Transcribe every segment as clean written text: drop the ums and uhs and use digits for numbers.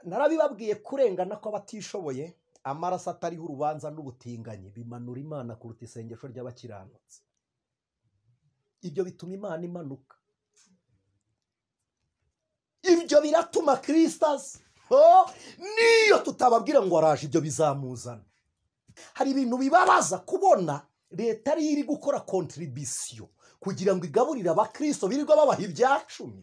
narabibabwiye kurengana ko abatishoboye amaraso atariho urubanza n'ubutinganyi bimanura Imana kuruta isengesho ry'abakiranutsi. Ibyo bituma Imana imanuka. Ibyo biratuma Kristo niyo tutababwira ngo araje ibyo bizamuzana. Hari ibintu bibabaza kubona leta ari iri gukora contribution kugira ngo igaburire abakristo birirwa babaha ibya 10.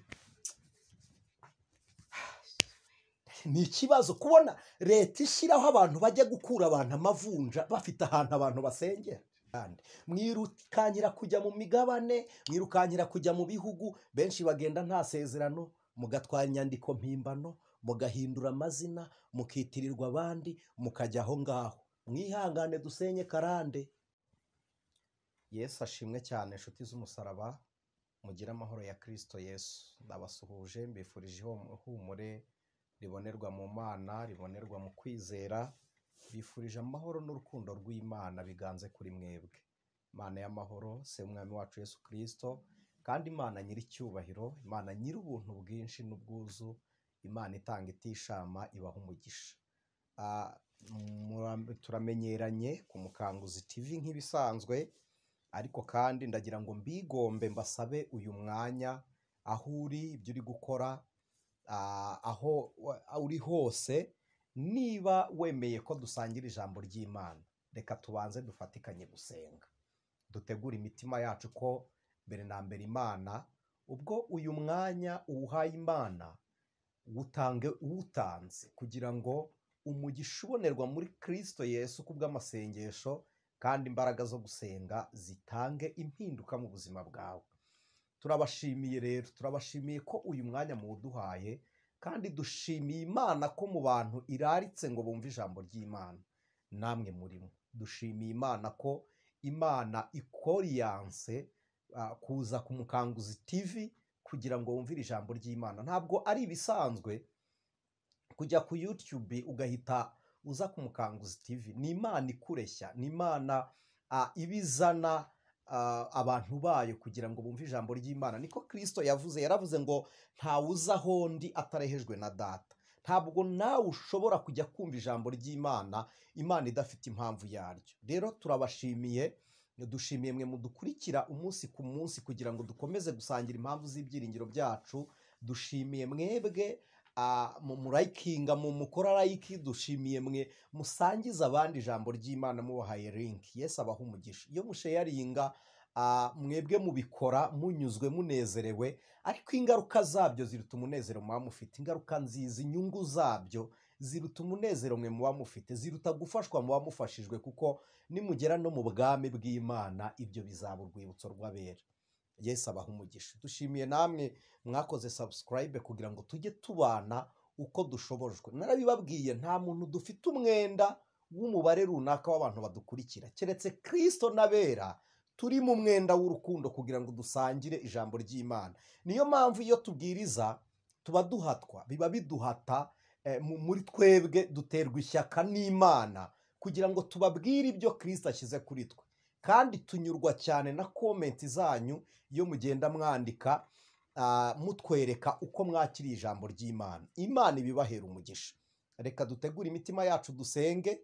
Ni ikibazo kubona leta ishyiraho abantu bajya gukura abantu amavunja bafite ahantu abantu basengera. Mwirukanyira kujya mu migabane, mwirukanyira kujya mu bihugu, benshi bagenda nta sezerano, mugatwara inyandiko mpimbano, mugahindura amazina, mukitirirwa abandi, mukajya aho ngaho. Mwihangane dusenye Karande. Yesu ashimwe cyane inshuti z'umusaraba, mugira amahoro ya Kristo Yesu. Ndabasuhuje mbifurije ihumure ribonerwa mu Mana, ribonerwa mu kwizera. Bifurije amahoro n'urukundo rw'Imana biganze kuri mwebwe. Imana y'amahoro se umwami wacu Yesu Kristo, kandi Imana nyiri cyubahiro, Imana nyiri ubuntu bwinshi n'ubwuzu, Imana itanga itishama ibaha umugisha. Turamenyeranye ku Mukanguzi TV nk'ibisanzwe, ariko kandi ndagira ngo mbigombe mbasabe uyu mwanya aho uri, ibyo uri gukora, aho uri hose, niba wemeye ko dusangira ijambo ry'Imana, reka tubanze dufatikanye gusenga. Dutegura imitima yacu ko mbere na mbere Imana, ubwo uyu mwanya uwuhaye Imana, uwutanze kugira ngo umugisha ubonerwa muri Kristo Yesu kubw'amasengesho, kandi imbaraga zo gusenga zitange impinduka mu buzima bwawe. Turabashimiye rero, turabashimiye ko uyu mwanya muwuduhaye, kandi dushimiye Imana ko mu bantu iraritse ngo bumve ijambo ry'Imana namwe murimo. Dushimiye Imana ko Imana ikoriyanse kuza ku Mukanguzi TV kugira ngo wumvire ijambo ry'Imana. Ntabwo ari ibisanzwe kujya ku YouTube ugahita uza ku Mukanguzi TV. Ni Imana ikureshya, ni Imana ibizana abantu bayo kugira ngo bumve ijambo ry'Imana. Niko Kristo yaravuze ngo ntawuza hondi atarehejwe na Data. Ntabwo nawe ushobora kujya kumva ijambo ry'Imana Imana idafite impamvu yaryo. Rero turabashimiye, dushimiye mwe mudukurikira umunsi ku munsi kugira ngo dukomeze gusangira impamvu z'ibyiringiro byacu. Dushimiye mwebwe murayikinga, mukora like. Dushimiye mwe musangiza abandi ijambo ry'Imana mubahaye link. Yesu abaha umugisha. Iyo musharinga, mwebwe mubikora munyuzwe, munezerewe, ariko ingaruka zabyo ziruta umunezero muba mufite. Ingaruka nziza, inyungu zabyo ziruta umunezero mwe muba mufite, ziruta gufashwa muba mufashijwe, kuko nimugera no mu bwami bw'Imana ibyo bizaba urwibutso rw'abera. Yesu abaha umugisha. Dushimiye namwe mwakoze subscribe kugira ngo tujye tubana uko dushobojwe. Narabibabwiye, nta muntu dufite umwenda w'umubare runaka w'abantu badukurikira, keretse Kristo n'abera turi mu mwenda w'urukundo kugira ngo dusangire ijambo ry'Imana. Niyo mpamvu iyo tubwiriza tuba duhatwa, biba biduhata muri twebwe, duterwa ishyaka n'Imana kugira ngo tubabwire ibyo Kristo ashyize kuri twe. Kandi tunyurwa cyane na komenti zanyu iyo mugenda mwandika mutwereka uko mwakiriye ijambo ry'Imana. Imana ibibahera umugisha. Reka dutegure imitima yacu dusenge.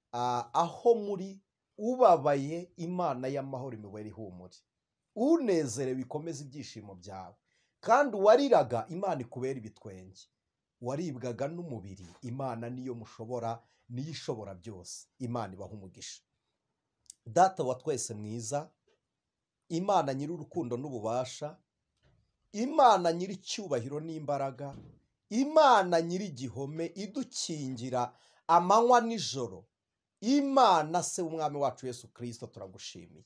Aho muri ubabaye, Imana y'amahoro imubere ihumure. Unezerewe ikomeze ibyishimo byawe. Kandi uwariraga, Imana ikubera ibitwenge. Waribwaga n'umubiri, Imana niyo mushobora, niyo ishobora byose. Imana ibaha umugisha. Data wa twese mwiza, Imana nyiri urukundo n'ububasha, Imana nyiri cyubahiro n'imbaraga, Imana nyiri igihome idukingira amanywa nijoro, Imana se umwami wacu Yesu Kristo, turagushimiye.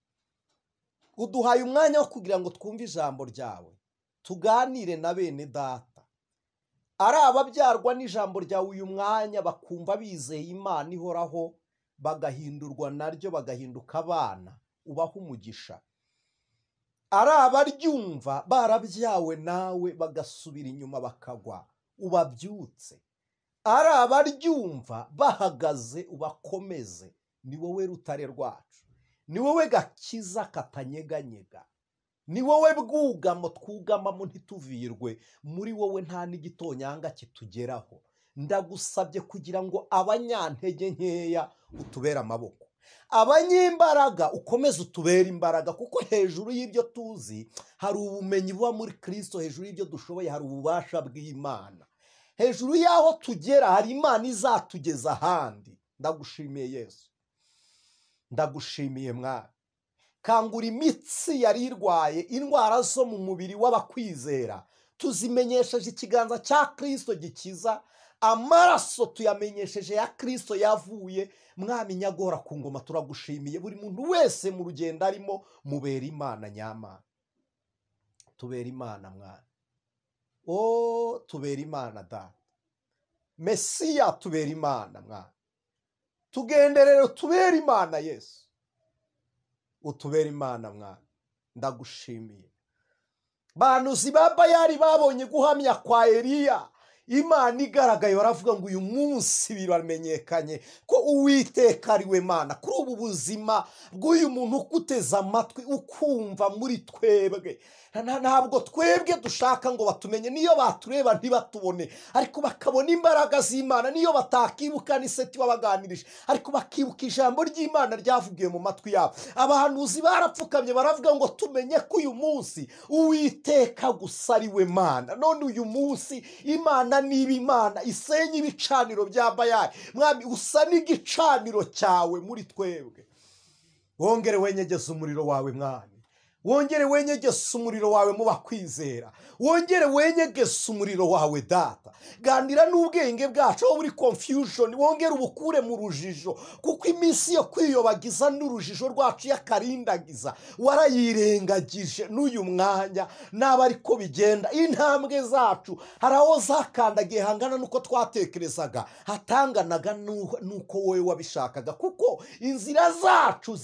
Uduhaye umwanya wo kugira ngo twumve ijambo ryawe, tuganire na bene data, ari ababyarwa n'ijambo ryawe uyu mwanya bakumva bizeye Imana ihoraho, bagahindurwa naryo, bagahinduka abana. Ubaha umugisha. Ari abaryumva barabyawe nawe bagasubira inyuma bakagwa, ubabyutse. Ari abaryumva bahagaze, ubakomeze. Ni wowe rutare rwacu, ni wowe gakiza katanyeganyega, ni wowe bwugamo twugamamo ntituvirwe. Muri wowe nta n'igitonyanga kitugeraho. ndagusabye kugira ngo abanyantege nkeya utubere amaboko, abanyembaraga ukomeze utubere imbaraga, kuko hejuru y'ibyo tuzi hari ubumenyi buba muri Kristo, hejuru y'ibyo dushoboye hari ububasha bw'Imana, hejuru y'aho tugera hari Imana izatugeza ahandi. Ndagushimiye Yesu, ndagushimiye Mwami. Kangura imitsi yari irwaye indwara zo mu mubiri w'abakwizera, tuzimenyesheje ikiganza cya Kristo gikiza, amaraso tuyamenyesheje ya Kristo yavuye. Mwami nyagora ku ngoma, turagushimiye. Buri muntu wese mu rugendo arimo, mubera Imana nyamana, tubera Imana Mwami, tubera Imana Data, Mesiya tubera Imana Mwami, tugenderere tubera Imana Yesu, utubera Imana Mwami. Ndagushimiye. Bahanuzi ba Bayali babonye guhamya kwa Eliya, Imana igaragaye, baravuga ngo uyu munsi biramenyekanye ko Uwiteka ari we Mana. Kuri ubu buzima bw'uyu muntu ukuteza amatwi ukumva muri twebwe, ntabwo twebwe dushaka ngo batumenye, niyo batureba ntibatubone ariko bakabona imbaraga z'Imana, niyo batakibuka n'iseti wabaganirije ariko bakibuka ijambo ry'Imana ryavugiye mu matwi yabo. Abahanuzi barapfukamye baravuga ngo tumenye ko uyu munsi Uwiteka gusa ari we Mana. None uyu munsi Imana niba Imana isenye ibicaniro bya Bayali, Mwami usa n'igicaniro cyawe muri twebwe. Wongere wenyegeze umuriro wawe Mwami, wongere wenyegeze umuriro wawe mu bakwizera, wongere wenyegeze umuriro wawe Data. Ganira n'ubwenge bwacu aho buri confusion, wongere ubukure mu rujijo, kuko iminsi yo kwiyobagiza n'urujijo rwacu yakarindagiza warayirengagije. N'uyu mwanya naba ariko bigenda, intambwe zacu hari aho zakandagiye hangana nuko twatekerezaga, hatanganaga nuko wowe wabishakaga, kuko inzira zacu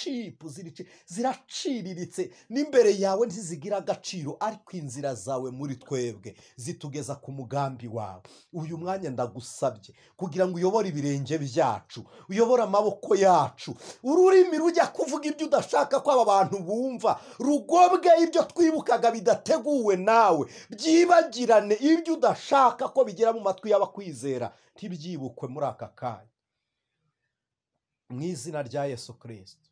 ziraciriritse n'imbere yawe ntizigira agaciro, ariko inzira zawe muri twebwe zitugeza ku mugambi wawe. Uyu mwanya ndagusabye kugira ngo uyobore ibirenge byacu, uyobore amaboko yacu, ururimi rujya kuvuga ibyo udashaka ko aba bantu bumva, rugobwe ibyo twibukaga bidateguwe nawe, byibagirane ibyo udashaka ko bigera mu matwi y'abakwizera ntibyibukwe muri aka kanya, mu izina rya Yesu Kristo.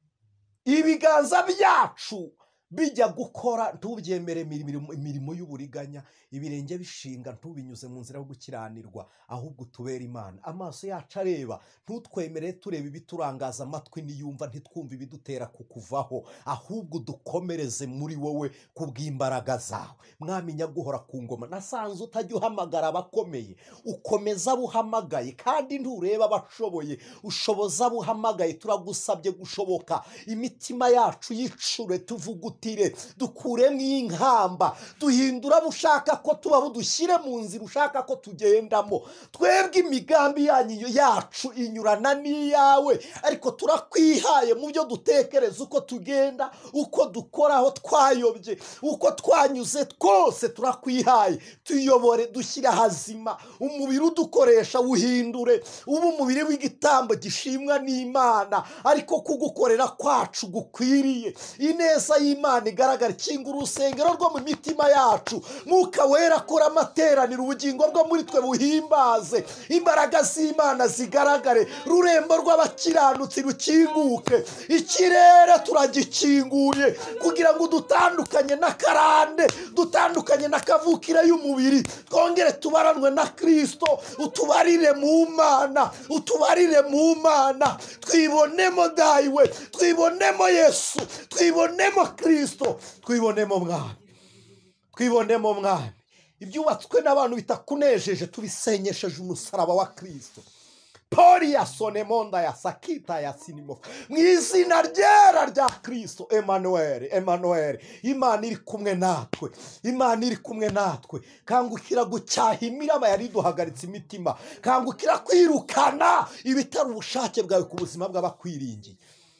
Ibiganza byacu bijya gukora ntubyemere imirimo y'uburiganya, ibirenge bishinga ntubinyuze mu nzira yo gukiranirwa, ahubwo tubera Imana. Amaso yacu areba, ntutwemere tureba ibiturangaza, amatwi niyumva ntitwumve ibidutera kukuvaho, ahubwo dukomereze muri wowe kubw'imbaraga zawe. Mwami nyaguhora ku ngoma, nasanze utajya uhamagara abakomeye, ukomeza abuhamagaye, kandi ntureba abashoboye, ushoboza abuhamagaye. Turagusabye gushoboka, imitima yacu yicure, tuvugutire, dukuremo inkamba, duhindura bushaka ko tuba budushyire mu nzira ushaka ko tugendamo. Twebwe imigambi yacu inyurana n'iyawe, ariko turakwihaye mu byo dutekereza, uko tugenda, uko dukora, aho twayobye, uko twanyuze twose turakwihaye. Tuyobore, dushyire hazima, umubiri udukoresha wuhindure ubu umubiri w'igitambo gishimwa n'Imana, ariko kugukorera kwacu gukwiriye. Ineza y'Imana igaragara. Kinga urusengero rwo mu mitima yacu, Mwuka Wera akora amateraniro, ubugingo bwo muri twe buhimbaze, imbaraga z'Imana zigaragare, rurembo rw'abakiranutsi rukinguke. Ikirere turagikinguye kugira ngo dutandukanye na karande, dutandukanye na kavukire y'umubiri, twongere tubaranwe na Kristo. Utubarire mu Mana, utubarire mu Mana, twibonemo Dawe, twibonemo Yesu, twibonemo Kristo, twibonemo Mwami, twibonemo Mwami. Ibyubatswe n'abantu bitakunejeje tubisenyesheje umusaraba wa Kristo. Poria sonemonda ya sakita ya sinimo, mu izina ryera rya Kristo. Emmanuel, Emmanuel, Imana iri kumwe natwe, Imana iri kumwe natwe. Kangukira gucyaha imiraba yari duhagaritse imitima, kangukira kwirukana ibitari ubushake bwawe ku buzima bw'abakwiringiye.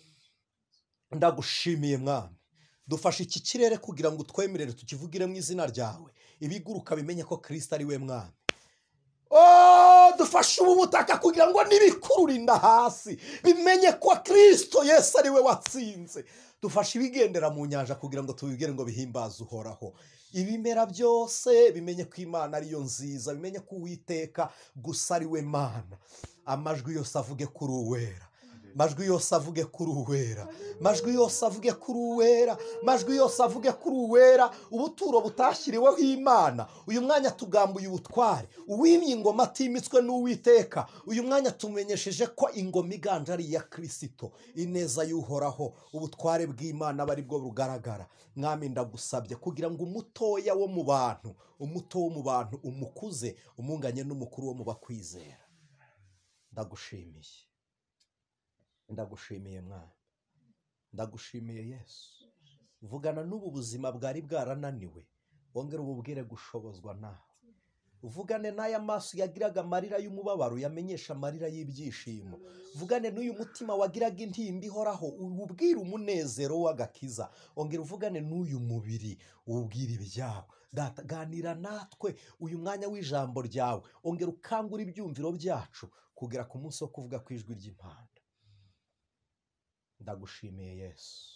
Ndagushimiye Mwami, dufashe iki kirere kugira ngo twemerere tukivugire mu izina ryawe, ibiguruka bimenye ko Kristo ari we Mwami. dufashe ubu butaka kugira ngo nibikururinda hasi bimenye ko Kristo Yesu ari we watsinze. Dufashe ibigendera mu nyanja kugira ngo tubibwire ngo bihimbaze uhoraho. Ibimera byose bimenye ko Imana ariyo nziza, bimenye ko Uwiteka gusa ari we Mana. Amajwi yose avuge kuri uwera, majwi yose avuge kuri uwera, majwi yose avuge kuri uwera, majwi yose avuge kuri uwera. Ubuturo butashyiriweho Imana, uyu mwanya tugambuye ubutware. Uwimye ingoma atimitswe n'Uwiteka, uyu mwanya tumenyesheje ko ingoma iganje ari iya Kristo. Ineza y'uhoraho, ubutware bw'Imana aba ari bwo bugaragara. Mwami ndagusabye kugira ngo umutoya wo mu bantu, umuto wo mu bantu umukuze umunganye n'umukuru wo mu bakwizera. Ndagushimiye, ndagushimiye Mwana, ndagushimiye Yesu. Vugana n'ubu buzima bwari bwarananiwe, wongere ububwire gushobozwa nawe. Uvugane n'aya maso yagiraga amarira y'umubabaro yamenyesha amarira y'ibyishimo. Vugane n'uyu mutima wagiraga intimba ihoraho ububwire umunezero w'agakiza. Ongera uvugane n'uyu mubiri ububwire ibyawe. Data, ganira natwe uyu mwanya w'ijambo ryawe. Ongera ukangura ibyumviro byacu kugera ku munsi wo kuvuga ku ijwi ry'impanda. Ndagushimiye Yesu,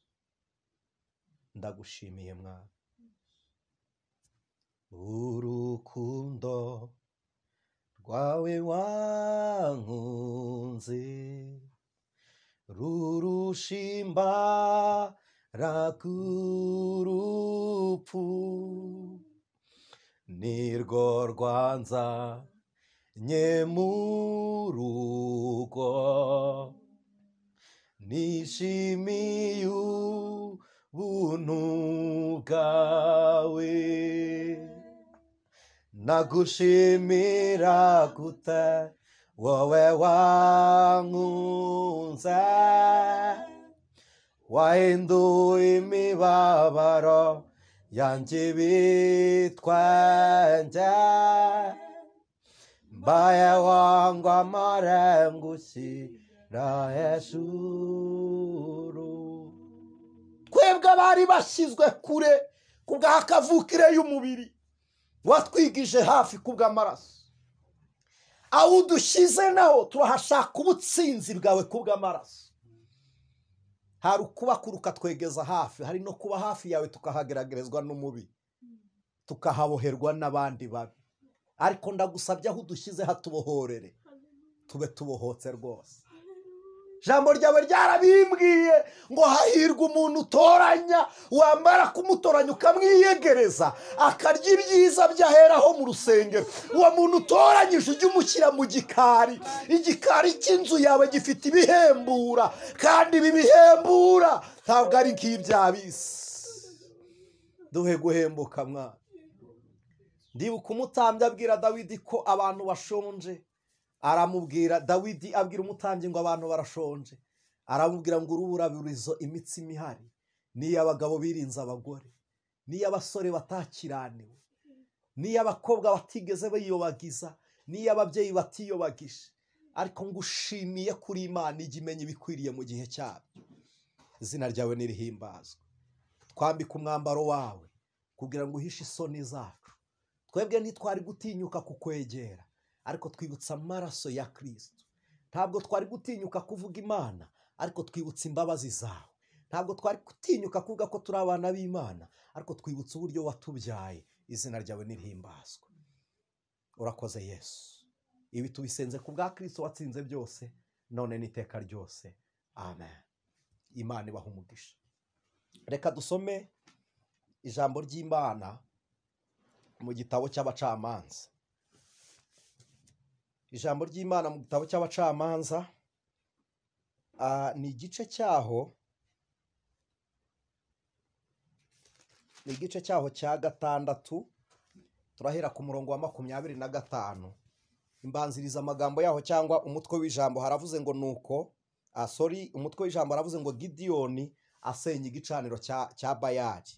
ndagushimiye Mwana. Urukundo rwawe wankunze rurusha imbaraga urupfu, nirwo rwanzanye mu rugo, nishimiye ubuntu bwawe. Nagushimira gute wowe wankunze, wahinduye imibabaro yanjye ibitwenge, mbaye wangu amarengushyira hejuru. Twebwe abari bashyizwe kure kubw'akavukire y'umubiri, watwigije hafi kubw'amaraso. Aho udushyize naho turahashaka ubutsinzi bwawe kubw'amaraso. Hari ukubakura ukatwegeza hafi, hari no kuba hafi yawe tukahageragerezwa n'umubi, tukahaboherwa n'abandi babi. Ariko ndagusabye aho udushyize hatubohorere, tube tubohotse rwose. Jambo ryawe ryarabimbwiye ngo hahirwa umuntu utoranya, wamara kumutoranya ukamwiyegereza akarya ibyiza byaheraho mu rusengero. Uwo muntu utoranyije ujye umushyira mu gikari. Igikari cy'inzu yawe gifite ibihembura, kandi ibi bihembura ntabwo ari nk'iby'ab'isi. Duhe guhembuka Mwana. Ndibuka umutambyi abwira Dawidi ko abantu bashonje. Aramubwira, Dawidi abwira umutambyi ngo abantu barashonje. Aramubwira ngo uruburaburizo imitsima ihari niyo abagabo birinze abagore, niyo abasore batakiraniwe, niyo abakobwa batigeze biyobagiza, niyo ababyeyi batiyobagije. Ariko ngushimiye kuri Imana ijya imenya ibikwiriye mu gihe cyabyo. Izina ryawe nirihimbazwe. Twambika umwambaro wawe kugira ngo uhishe isoni zacu. Twebwe ntitwari gutinyuka kukwegera, ariko twibutsa amaraso ya Kristo. Ntabwo twari gutinyuka kuvuga Imana, ariko twibutsa imbabazi zawe. Ntabwo twari gutinyuka kuvuga ko turi abana b'Imana, ariko twibutsa uburyo watubyaye. Izina ryawe nirihimbazwe. Urakoze Yesu. Ibi tubisenze ku bwa Kristo watsinze byose, none n'iteka ryose. Amen. Imana ibaha umugisha. Reka dusome ijambo ry'Imana mu gitabo cy'abacamanza. Ijambo ry'Imana mu gitabo cy'abacamanza ni igice cyaho cya gatandatu. Turahera ku murongo wa 25. Imbanziriza amagambo yaho cyangwa umutwe w'ijambo haravuze ngo nuko umutwe w'ijambo haravuze ngo Gideyoni asenya igicaniro cya Bayali.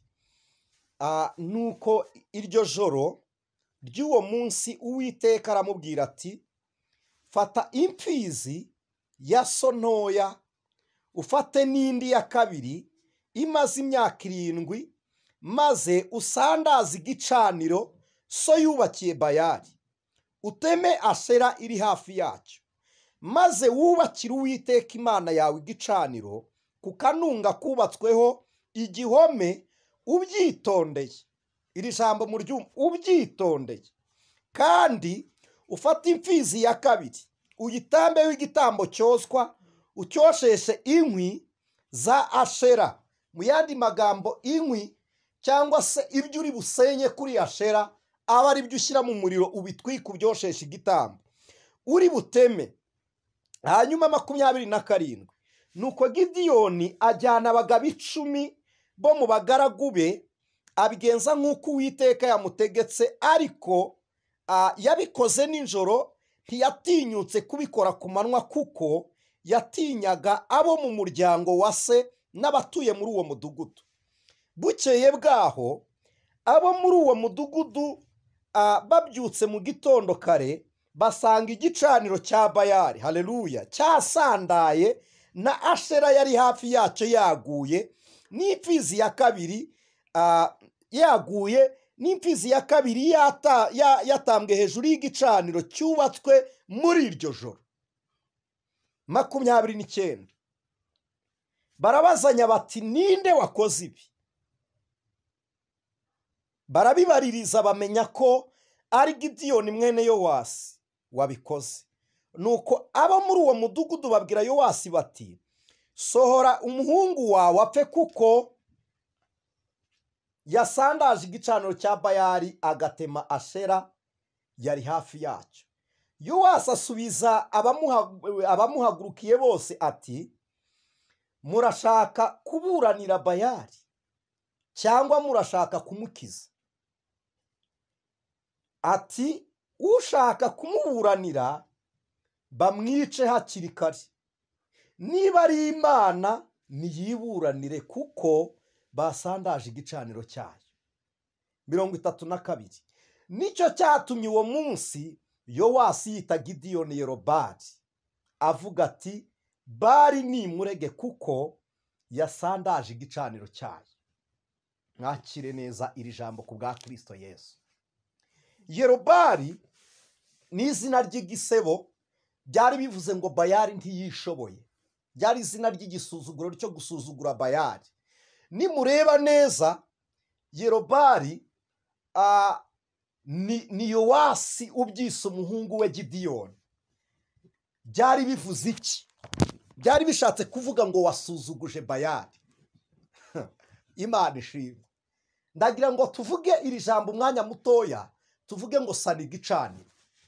Nuko iryo joro ry'uwo munsi Uwiteka aramubwira ati, fata imfizi ya so ntoya, ufate n'indi ya kabiri imaze imyaka 7, maze usandaze igicaniro so yubakiye Bayali, uteme ashera iri hafi yacyo, maze wubakire Uwiteka Imana yawe igicaniro ku kanunga kubatsweho igihome, ubyitondeye. Iri jambo muryumva, ubyitondeye. Kandi ufate imfizi ya kabiri uyitambeho igitambo cyoswa, ucyosheshe inkwi za ashera. Mu yandi magambo, inkwi cyangwa se ibyo uri busenye kuri ashera aba ari byo ushyira mu muriro ubitwika ubyosheshe igitambo uri buteme. Hanyuma 27, nuko Gideyoni ajyana abagabo 10 bo mu bagaragu be, abigenza nk'uko Uwiteka yamutegetse, ariko yabikoze nijoro, ntiyatinyutse kubikora ku manywa kuko yatinyaga abo mu muryango wa se n'abatuye muri uwo mudugudu. Bukeye bwaho abo muri uwo mudugudu babyutse mu gitondo kare, basanga igicaniro cya Bayali, haleluya, cyasandaye na ashera yari hafi yacyo yaguye, n'imfizi ya kabiri yaguye, n'imfizi ya kabiri yatambwe hejuru y'igicaniro cyubatswe muri iryo joro. 29, barabazanya bati ninde wakoze ibi? Barabibaririza bamenya ko ari Gideyoni mwene Yowasi wabikoze. Nuko abo muri uwo mudugudu babwira Yowasi bati, sohora umuhungu wawe apfe, kuko yasandaje igicaniro cya Bayali agatema ashera yari hafi yacyo. Yowasi asubiza abamuhagurukiye bose ati, murashaka kuburanira Bayali cyangwa murashaka kumukiza? Ati, ushaka kumuburanira bamwice hakiri kare, niba ari Imana niyiburanire, kuko basandaje igicaniro cyayo. 32, nicyo cyatumye uwo munsi Yowasi yita Gideyoni Yerobali, avuga ati, Bali nimurege kuko yasandaje igicaniro cyayo. Mwakire neza iri jambo ku bwa Kristo Yesu. Yerobali ni izina ry'igisebo, byari bivuze ngo Bayali ntiyishoboye, byari izina ry'igisuzuguro cyo gusuzugura Bayali. Nimureba neza, Yerobali ni Yowasi ubyise umuhungu we Gideyoni. Byari bivuze iki? Byari bishatse kuvuga ngo wasuzuguje Bayali. Imana ishimwe. Ndagira ngo tuvuge iri jambo umwanya mutoya, tuvuge ngo sana igicaniro.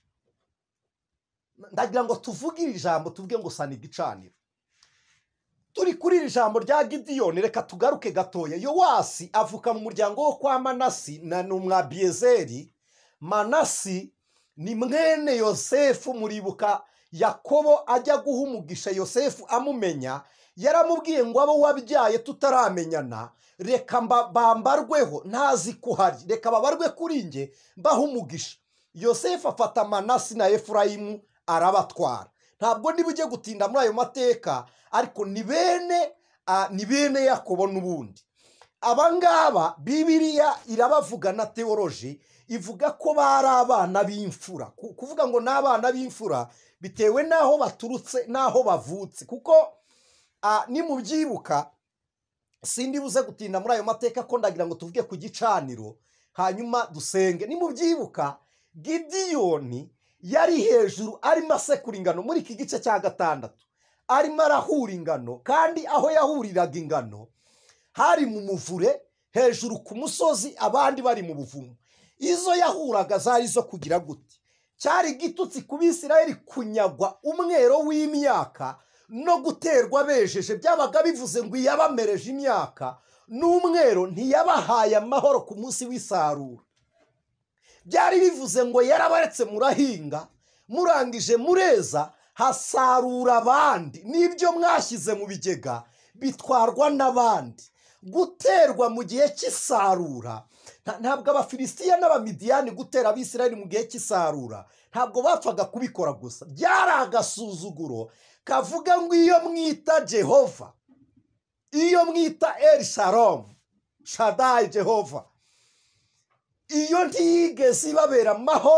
Ndagira ngo tuvuge iri jambo, tuvuge ngo sana igicaniro. Turi kuri iri jambo rya Gideyoni, reka tugaruke gatoya. Yowasi avuka mu muryango wo kwa Manasi na Numwabiyezeri. Manasi ni mwene Yosefu. Muribuka Yakobo ajya guha umugisha Yosefu amumenya, yaramubwiye ngo abo wabyaye tutaramenyana, reka bambarweho ntazi ko hari, reka babarwe kuri nge mbaha umugisha. Yosefu afata Manasi na Efurayimu arabatwara. Ntabwo ndibujye gutinda muri ayo mateka, ariko ni bene Yakobo n'ubundi. Abangaba Bibiliya irabavuga na teoloji ivuga ko bari abana b'imfura. Kuvuga ngo n'abana b'imfura bitewe naho baturutse naho bavutse, kuko nimubyibuka, sindi buze gutinda muri ayo mateka ko ndagira ngo tuvuge ku gicaniro hanyuma dusenge. Nimubyibuka, Gideyoni yari hejuru arimo asekura ingano muri iki gice cya 6, arimo arahura ingano, kandi aho yahuriraga ingano hari mu muvure hejuru ku musozi, abandi bari mu buvumo. Izo yahuraga zari zo kugira gute? Cyari gitutsi ku Bisirayeli kunyagwa umwero w'imyaka no guterwa bejeje. Byabaga bivuze ngo yabamereje imyaka n'umwero ntiyabahaye amahoro ku munsi w'isarura. Byari bivuze ngo yarabaretse murahinga, murangije mureza, hasarura abandi, n'ibyo mwashyize mu bigega bitwarwa n'abandi. Guterwa mu gihe cy'isarura, ntabwo Abafilisitiya n'Abamidiyani gutera Abisirayeli mu gihe cy'isarura ntabwo bapfaga kubikora gusa, byari agasuzuguro kavuga ngo iyo mwita Jehova, iyo mwita El Shalom Shaddai Jehova, iyo ntiyigeze ibabera amahoro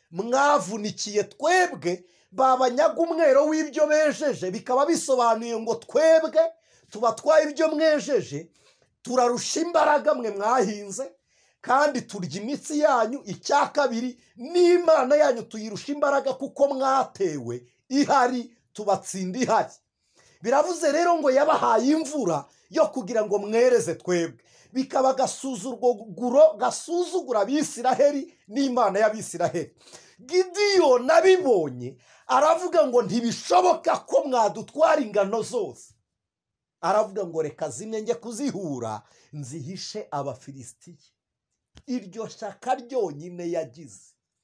mwavunikiye twebwe babanyaga umwero w'ibyo bejeje, bikaba bisobanuye ngo twebwe tubatwaye ibyo mwejeje turarusha imbaraga mwe mwahinze kandi turya imitsi yanyu. icya kabiri n'Imana yanyu tuyirusha imbaraga kuko mwatewe ihari tubatsinda ihari. Biravuze rero ngo yabahaye imvura yo kugira ngo mwereze twebwe, bikaba gasuzugura Abisiraheli n'Imana y'Abisiraheli. Gideyoni abibonye aravuga ngo ntibishoboka ko mwadutwara ingano zose, aravuga ngo reka zimwe njye kuzihura nzihishe Abafilisitiya. Iryo shaka ryonyine yagize.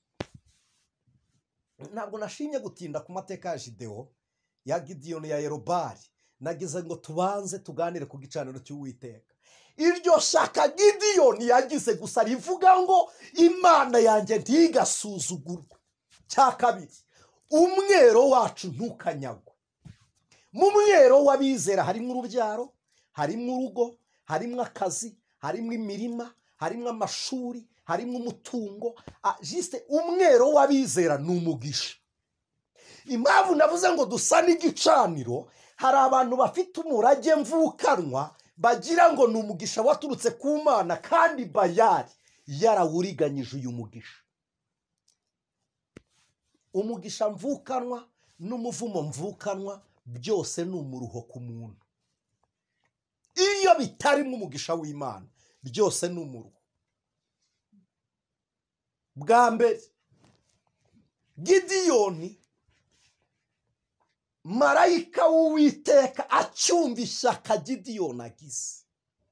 Ntabwo nashimye gutinda ku mateka ya Gidewo, ya Gideyoni, ya Yerubali. Nagize ngo tubanze tuganire ku gicaniro cy'Uwiteka. Iryo shaka Gideyoni yagize gusa rivuga ngo Imana yanjye ntigasuzugurwe. Cya kabiri, umwero wacu ntukanyagwe. Mu mwero w'abizera harimo urubyaro, harimo urugo, harimo akazi, harimo imirima, harimo amashuri, harimo umutungo. Jiste umwero w'abizera ni umugisha. Impamvu navuze ngo dusa n'igicaniro, hari abantu bafite umurage mvukanwa bagira ngo ni umugisha waturutse ku Mana, kandi Bayali yarawuriganyije uyu mugisha. Umugisha mvukanwa n'umuvumo mvukanwa byose ni umuruho ku muntu. Iyo bitarimo umugisha w'Imana byose ni umuruho. Bwa mbere, Gideyoni marayika w'Uwiteka acyumva ishyaka Gideyoni agize,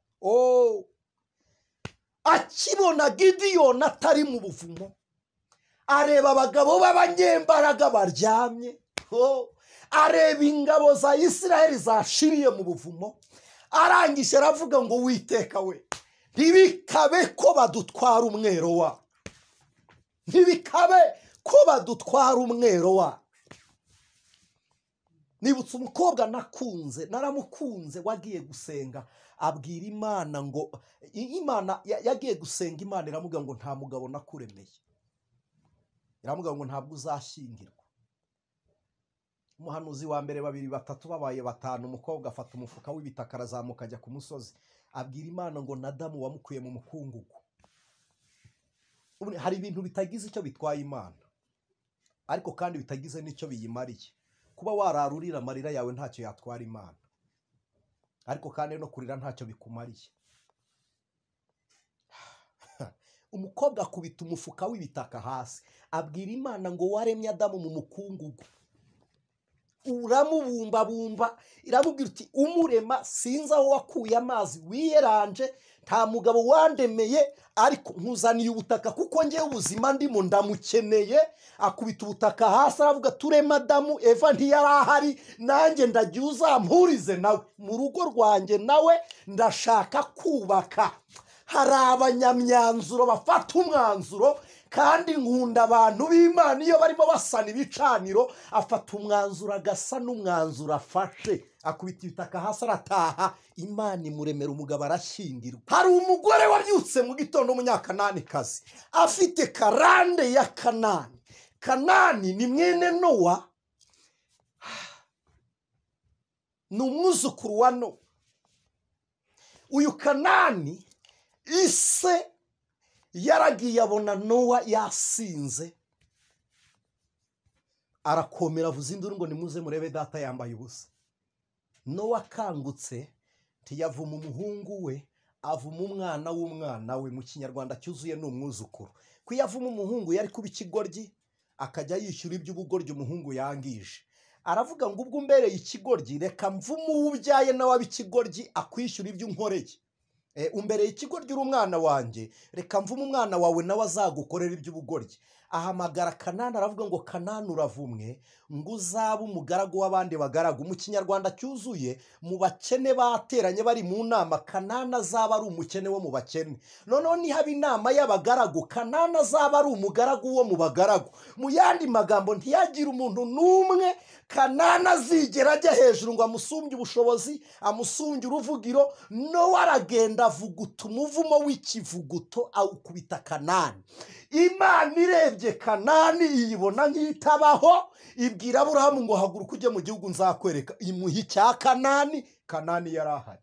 akibona Gideyoni atari mu buvumo, areba abagabo b'abanyembaraga baryamye, areba ingabo za Isiraheli zashiriye mu buvumo, arangije aravuga ngo Uwiteka we, ntibikabe ko badutwara umwero wa, ntibikabe ko badutwara umwero wa. Nibutse umukobwa nakunze, naramukunze, wagiye gusenga, abwira Imana ngo Imana yagiye gusenga, Imana iramubwira ngo nta mugabo nakuremeye, iramubwira ngo ntabwo uzashyingirwa. Umuhanuzi wa mbere 2, 3 babaye 5, umukobwa afata umufuka w'ibitaka arazamuka ajya ku musozi, abwira Imana ngo Nadamu wamukuye mu mukungugu. Hari ibintu bitagize icyo bitwaye Imana, ariko kandi bitagize n'icyo biyimariye. Kuba wararurira amarira yawe ntacyo yatwara Imana, ariko kandi no kurira ntacyo bikumariye. Umukobwa akubita umufuka w'ibitaka hasi, abwira Imana ngo waremye Adamu mu mukungugu, uramubumbabumba, iramubwira uti umurema sinzi aho wakuye amazi wiyeranje, nta mugabo wandemeye, ariko nkuzaniye ubutaka kuko ngewe ubuzima ndimo ndamukeneye. Akubita ubutaka hasi aravuga turema Adamu, Eva ntiyarahari, nanjye ndagiye uzampurize nawe mu rugo rwanjye, nawe ndashaka kubaka. Hari abanyamyanzuro bafata umwanzuro, kandi nkunda abantu b'Imana iyo barimo basana ibicaniro, afata umwanzuro agasa n'umwanzuro afashe, akubita ibitaka hasi arataha. Imana imuremera umugabo arashyingirwa. Hari umugore wabyutse mu gitondo w'umunyakananikazi, afite Karande ya Kanani. Kanani ni mwene Nowa, ni umwuzukuru wa Nowa. Uyu Kanani ise yaragiye abona Nowa yasinze, arakomera avuza induru ngo nimuze murebe data yambaye ubusa. Nowa akangutse ntiyavuma umuhungu we, avuma umwana w'umwana we. Mu Kinyarwanda cyuzuye ni umwuzukuru. Kuyavuma umuhungu yari kuba ikigoryi, akajya yishyura iby'ubugoryi umuhungu yangije. Aravuga ngo ubwo umbereye ikigoryi, reka mvume uwubyaye nawe ab'ikigoryi akwishyura ibyo unkoreye. Umbereye ikigoryi uri umwana wanjye, reka mvume umwana wawe nawe azagukorera iby'ubugoryi. Ahamagara Kanani aravuga ngo Kanani uravumwe, ngo uzabe umugaragu w'abandi bagaragu. Mu Kinyarwanda cyuzuye, mu bakene bateranye bari mu nama, Kanani azaba ari umukene wo mu bakene. Noneho nihaba inama y'abagaragu, Kanani azaba ari umugaragu wo mu bagaragu. Mu yandi magambo, ntiyagira umuntu n'umwe Kanani azigera ajya hejuru ngo amusumbye ubushobozi, amusumbye uruvugiro. Nowa aragenda avuguta umuvumo w'ikivuguto awukubita Kanani. Imana irebye Kanani iyibona nk'itabaho, ibwira Aburahamu ngo haguruka ujye mu gihugu nzakwereka, imuha icya Kanani. Kanani yari ahari.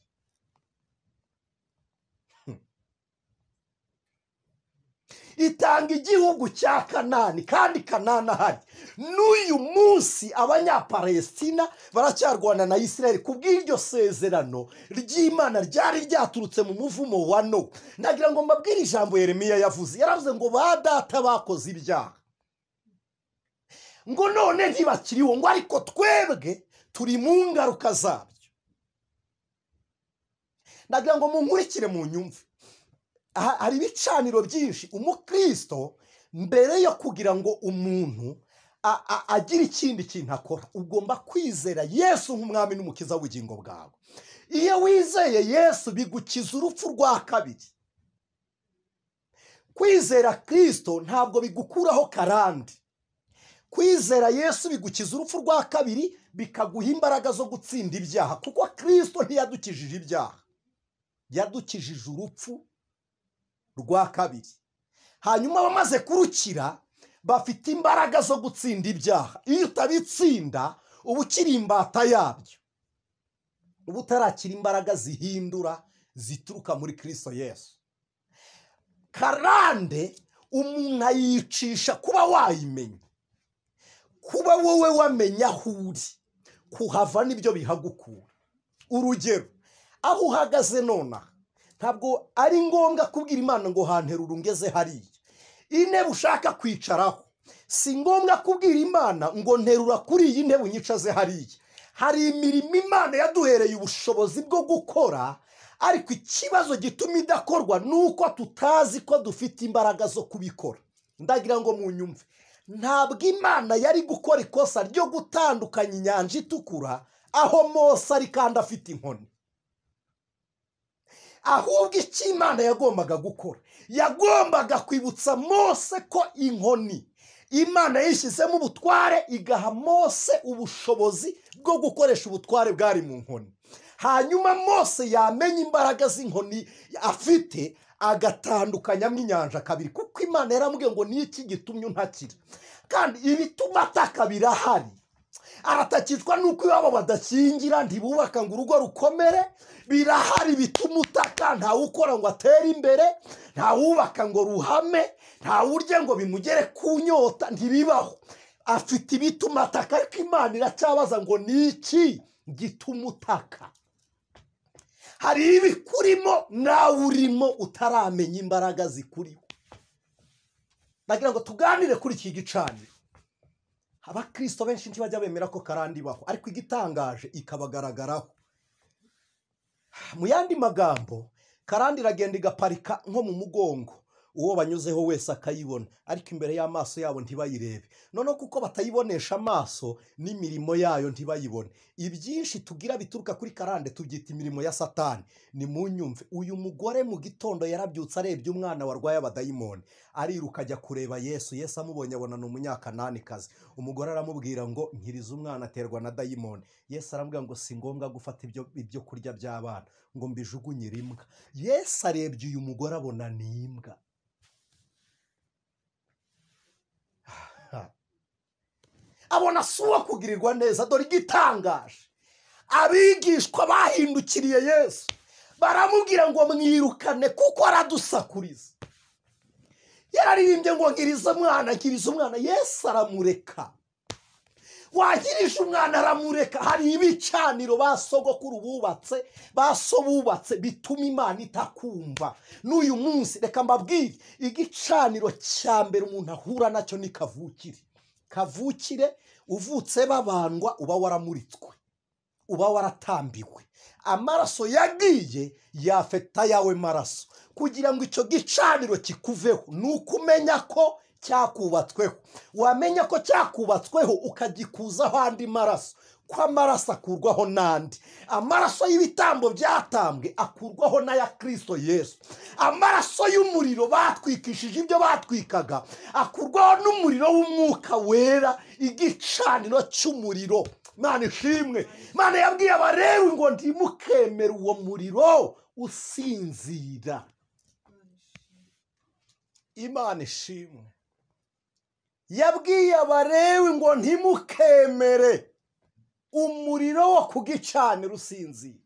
Itanga igihugu cya Kanani, kandi Kanani ahari. N'uyu munsi abanyapalestina baracyarwana na Isirayeli kubw'iryo sezerano ry'Imana ryari ryaturutse mu muvumo wa Nowa. Ndagira ngo mbabwire ijambo Yeremiya yavuze. Yaravuze ngo ba data bakoze ibyaha, ngo none ntibakiriho, ngo ariko twebwe turi mu ngaruka zabyo. Ndagira ngo munkurikire mu nyumve. Hari ibicaniro byinshi. Umukristo mbere yo kugira ngo umuntu agire ikindi kintu akora, ugomba kwizera Yesu nk'umwami n'umukiza w'ubugingo bwawe. Iyo wizeye Yesu bigukiza urupfu rwa kabiri. Kwizera Kristo ntabwo bigukuraho karande. Kwizera Yesu bigukiza urupfu rwa kabiri, bikaguha imbaraga zo gutsinda ibyaha, kuko Kristo ntiyadukijije ibyaha, yadukijije urupfu rwa kabiri. Hanyuma bamaze kurukira bafite imbaraga zo gutsinda ibyaha. Iyo utabitsinda uba ukiri imbata yabyo, uba utarakira imbaraga zihindura zituruka muri Kristo Yesu. Karande umuntu ayicisha kuba wayimenya, kuba wowe wamenya aho uri, kuhava nibyo bihagukura. Urugero, aho uhagaze nonaha ntabwo ari ngombwa kubwira Imana ngo hanterura ungeze hariya. Intebe ushaka kwicaraho si ngombwa kubwira Imana ngo nterura kuri iyi ntebe unyicaze hariya. Hari imirimo Imana yaduhereye ubushobozi bwo gukora, ariko ikibazo gituma idakorwa nuko tutazi ko dufite imbaraga zo kubikora. Ndagira ngo munyumve, ntabwo Imana yari gukora ikosa ryo gutandukanya inyanja itukura aho Mose ari kandi afite inkoni. Ahubwo icyo Imana yagombaga gukora, yagombaga kwibutsa Mose ko inkoni Imana yishyizemo ubutware, igaha Mose ubushobozi bwo gukoresha ubutware bwari mu nkoni. Hanyuma Mose yamenya imbaraga z'inkoni afite, agatandukanyamo inyanja kabiri, kuko Imana yaramubwiye ngo ni iki gitumye untakira. Kandi ibituma ataka birahari. Aratakishwa nuko iwabo badakingira, ntibubaka ngo urugo rukomere. Birahari bituma utaka, ntawe ukora ngo atere imbere, ntawubaka ngo ruhame, ntawurye ngo bimugere ku nyota, ntibibaho. Afite ibituma ataka, ariko Imana iracyabaza ngo ni iki gituma utaka. Hari ibikurimo nawe urimo utaramenya imbaraga zikuriho. Ndagira ngo tuganire kuri iki gicaniro. Abakristo benshi ntibajya bemera ko karande ibaho, ariko igitangaje ikabagaragaraho. Mu yandi magambo, karande iragenda igaparika nko mu mugongo, uwo banyuzeho wese akayibona, ariko imbere y'amaso yabo ntibayirebe. Noneho kuko batayibonesha amaso, n'imirimo yayo ntibayibone. Ibyinshi tugira bituruka kuri karande tubyita imirimo ya Satani. Ni mu nyumve, uyu mugore mu gitondo yarabyutse arebye umwana warwaye abadayimoni, ariruka ajya kureba Yesu. Yesu amubonye abona ni umunyakananikazi. Umugore aramubwira ngo nkiriza umwana aterwa na dayimoni. Yesu aramubwira ngo si ngombwa gufata ibyo kurya by'abana ngo mbijugunyire imbwa. Yesu arebye uyu mugore abona ni imbwa. Abona si uwo kugirirwa neza. Dore igitangaje, abigishwa bahindukiriye Yesu baramubwira ngo mwirukane kuko aradusakuriza. Yararirimbye ngo nkiriza umwana, nkiriza umwana. Yesu aramureka. Wagirije umwana aramureka. Hari ibicaniro basogokuru bubatse, baso bubatse, bituma Imana itakumva. N'uyu munsi reka mbabwire, igicaniro cya mbere umuntu ahura nacyo ni kavukire. Kavukire, uvutse babandwa uba waramuritswe, uba waratambiwe. Amaraso yagiye yafeta yawe maraso. Kugira ngo icyo gicaniro kikuveho, nuko umenya ko cyakubatsweho. Wamenya ko cyakubatsweho ukagikuzaho andi maraso, ko amaraso akurwaho n'andi. Amaraso y'ibitambo byatambwe akurwaho n'aya Kristo Yesu. Amaraso y'umuriro batwikishije ibyo batwikaga akurwaho n'umuriro w'umwuka wera, igicaniro cy'umuriro. Mana ishimwe. Mana yabwiye Abalewi ngo ntimukemere uwo muriro usinzira. Imana ishimwe. Yabwiye Abalewi ngo ntimukemere umuriro wo ku gicaniro usinzira.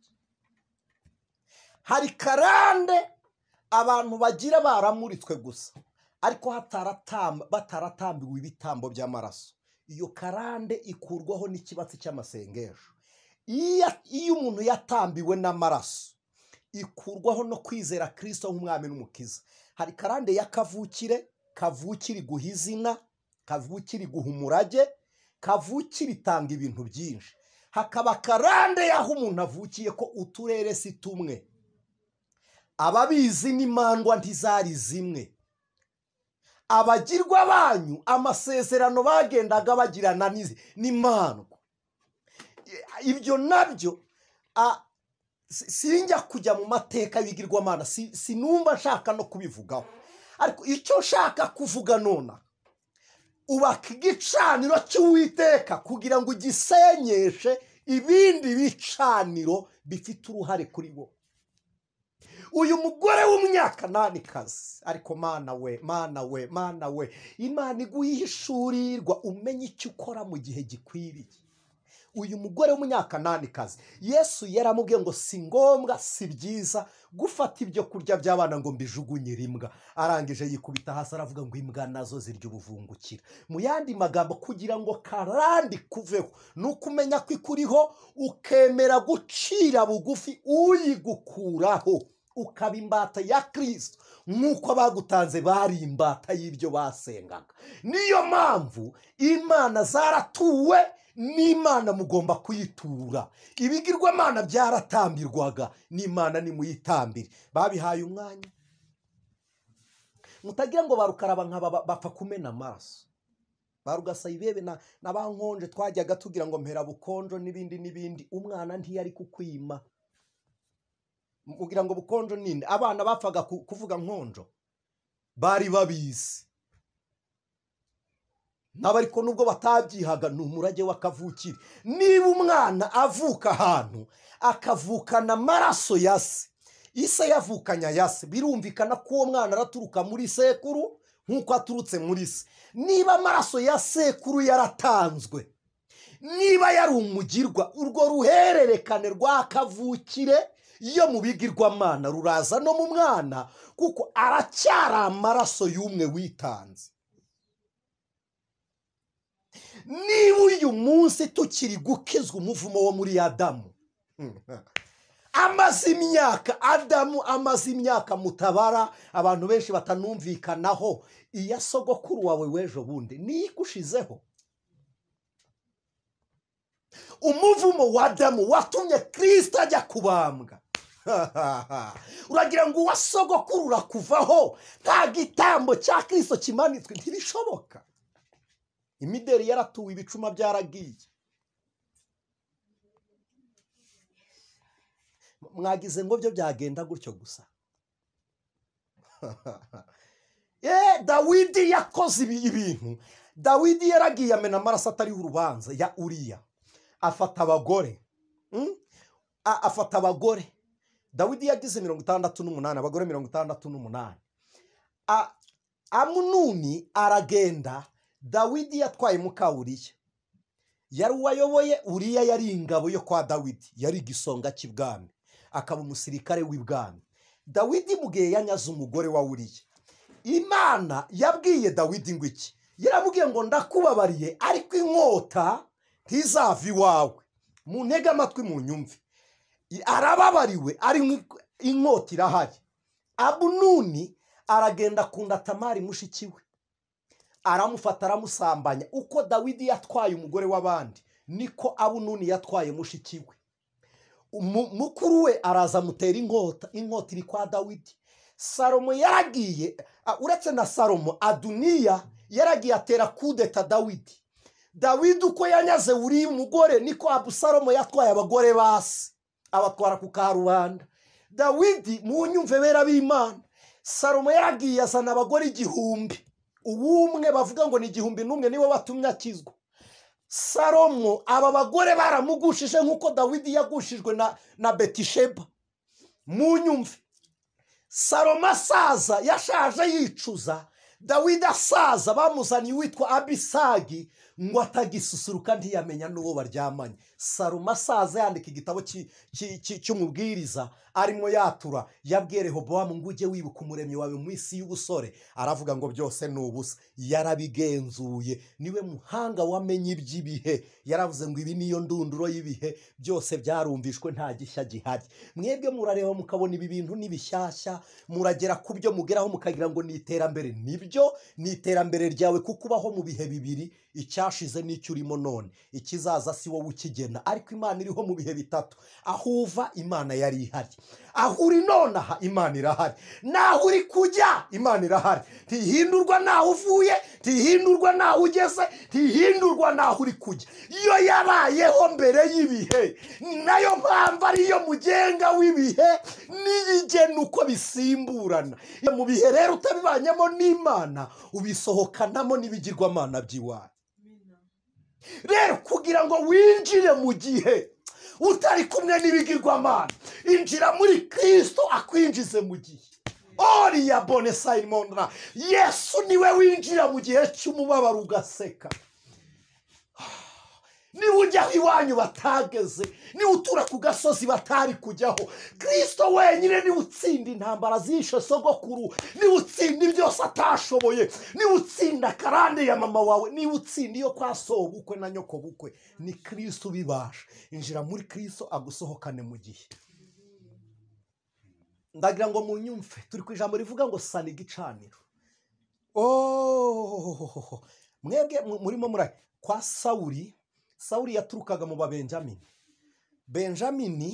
Hari karande abantu bagira baramuritswe gusa, ariko bataratambiwe ibitambo by'amaraso. Iyo karande ikurwaho n'ikibatsi cy'amasengesho. Iyo umuntu yatambiwe n'amaraso, ikurwaho no kwizera Kristo nk'umwami n'umukiza. Hari karande ya kavukire, kavukire guha izina, kavukire guha umurage, kavukire itanga ibintu byinshi. Hakaba karande yaho umuntu avukiye ko uturere si tumwe. Ababizi n'imandwa ntizari zimwe. Abagirwa banyu amasezerano bagendaga bagirana n'imandwa. Ibyo nabyo sinjya kujya mu mateka y'ibigirwamana, sinumva nshaka no kubivugaho. Ariko icyo nshaka kuvuga nona, ubaka igicaniro cy'Uwiteka kugira ngo ugisenyeshe ibindi bicaniro bifite uruhare kuri bo. Uyu mugore w'umunyakananikazi, ariko mana we, Imana iguhishurirwa umenye icyo ukora mu gihe gikwiriye. Uyu mugore w'umunyakananikazi, Yesu yaramubwiye ngo si ngombwa, si byiza gufata ibyo kurya by'abana ngo mbijugunyire imbwa. Arangije yikubita hasi aravuga ngo imbwa nazo zirya ubuvungukira. Mu yandi magambo, kugira ngo karande kuveho nuko umenya ko ikuriho, ukemera gucira bugufi uyigukuraho, ukaba imbata ya Kristo nk'uko abagutanze bari imbata y'ibyo basengaga. Niyo mpamvu Imana zaratuwe, n'Imana mugomba kuyitura. Ibigirwamana byaratambirwaga, n'Imana nimuyitambire. Babihaye umwanya. Mutagira ngo barukaraba nk'aba bapfa kumena amaraso. Barugasa ibebe na bankonje twajyaga tugira ngo mpera bukonjo n'ibindi. Umwana ntiyari kukwima. Mugira ngo bukonjo ninde? Abana bapfaga kuvuga nkonjo bari babizi. Nabariko nubwo batabyihaga, n'umurage wakavukire. Niba umwana avuka ahantu akavukana amaraso ya se, ise yavukanya ya se, birumvikana ko uwo mwana araturuka muri sekuru nk'uko aturutse muri se. Niba amaraso ya sekuru yaratanzwe, niba yari umugirwa, urwo ruhererekane rwa kavukire iyo mu bigirwamana ruraza no mu mwana, kuko aracyari amaraso y'umwe witanze. Niba uyu munsi tukiri gukizwa umuvumo wo muri Adamu, Adamu amaze imyaka mutabara, abantu benshi batanumvikanaho, iya sogokuru wawe w'ejo bundi niyigushizeho. Umuvumo wa Adamu watumye Kristo ajya kubambwa. Uragira ngo uwa sogokuru urakuvaho, nta gitambo cya Kristo kimanitswe, ntibishoboka. Imideri yaratuwe, ibicuma byaragiye. Mwagize ngo byo byagenda gutyo gusa. Dawidi yakoze ibintu. Dawidi yaragiye amena amaraso atariho urubanza ya Uriya. Afata abagore. Dawidi yagize 68, abagore 68. Amununi aragenda. Dawidi yatwaye muka Uriya. Yari uwayoboye. Uriya yari ingabo yo kwa Dawidi, yari igisonga cy'ibwami, akaba umusirikare w'ibwami. Dawidi mugihe yanyaze umugore wa Uriya, Imana yabwiye Dawidi ngo iki? Yaramubwiye ngo ndakubabariye, ariko inkota ntizava iwawe. Mu ntege amatwi mu nyumve. Arababariwe, ari inkota irahari. Amununi aragenda kunda Tamari mushikiwe, aramufata aramusambanya. Uko Dawidi yatwaye umugore w'abandi, niko Amununi yatwaye mushikiwe. Mukuru we araza amutera inkota iri kwa Dawidi. Salomo yaragiye, uretse na Salomo, Adoniya yaragiye atera kudeta Dawidi. Dawidi uko yanyaze Uriya umugore, niko Abusalomo yatwaye abagore base abatwara ku karubanda. Dawidi mu nyumve bera b'Imana, Salomo yaragiye azana abagore 1000. Ubumwe bavuga ngo ni 1001 niwe batumye akizwa. Salomo aba bagore baramugushije nk'uko Dawidi yagushijwe na Betisheba. Mu nyumve Salomo asaza yashaje yicuza, Dawidi asaza bamuzaniye uwitwa Abisagi ngo atagisusuruka ntiyamenya n'uwo baryamanye. Salomo asaza yandika igitabo cy'umubwiriza arimo yatura, yabwiye Rehobowamu ngo ujye wibuka umuremyi wawe mu isi y'ubusore. Aravuga ngo byose ni ubusa. Yarabigenzuye, niwe muhanga wamenye iby'ibihe. Yaravuze ngo ibi niyo ndunduro y'ibihe, byose byarumvishwe nta gishya gihari. Mwebwe murareba mukabona ibi bintu ni bishyashya, muragera ku byo mugeraho mukagira ngo ni iterambere. Nibyo, ni iterambere ryawe kuko ubaho mu bihe bibiri, icyashize n'icyo urimo none. Ikizaza si wowe ukigena, ariko Imana iriho mu bihe bitatu. Aho uva Imana yari ihari, aho uri nonaha Imana irahari, naho uri kujya Imana irahari. Ntihindurwa naho uvuye, ntihindurwa naho ugeze, ntihindurwa naho uri kujya. Iyo yabayeho mbere y'ibihe, nayo mpamvu ariyo mugenga w'ibihe n'iyigena uko bisimburana. Mu bihe rero utabibanyemo n'Imana, ubisohokanamo n'ibigirwamana by'iwawe. Rero kugira ngo winjire mu gihe utari kumwe n'ibigirwamana, injira muri Kristo akwinjize mu gihe. Oriya bone Simon, Yesu niwe winjira mu gihe cy'umubabaro ugaseka. Niba ujya iwanyu batageze, niba utura ku gasozi batari kujyaho, Kristo wenyine niwe utsinda intambara zishe sogokuru, niwe utsinda byose atashoboye, niwe utsinda karande ya mama wawe, niwe utsinda iyo kwa sobukwe na nyoko bukwe. Ni Kristo ubibasha. Injira muri Kristo agusohokane mu gihe. Ndagira ngo munyumve, turi ku ijambo rivuga ngo sana igicaniro. Mwebwe murimo muraye kwa Sawuli yaturukaga mu Babenjamini. Benjamini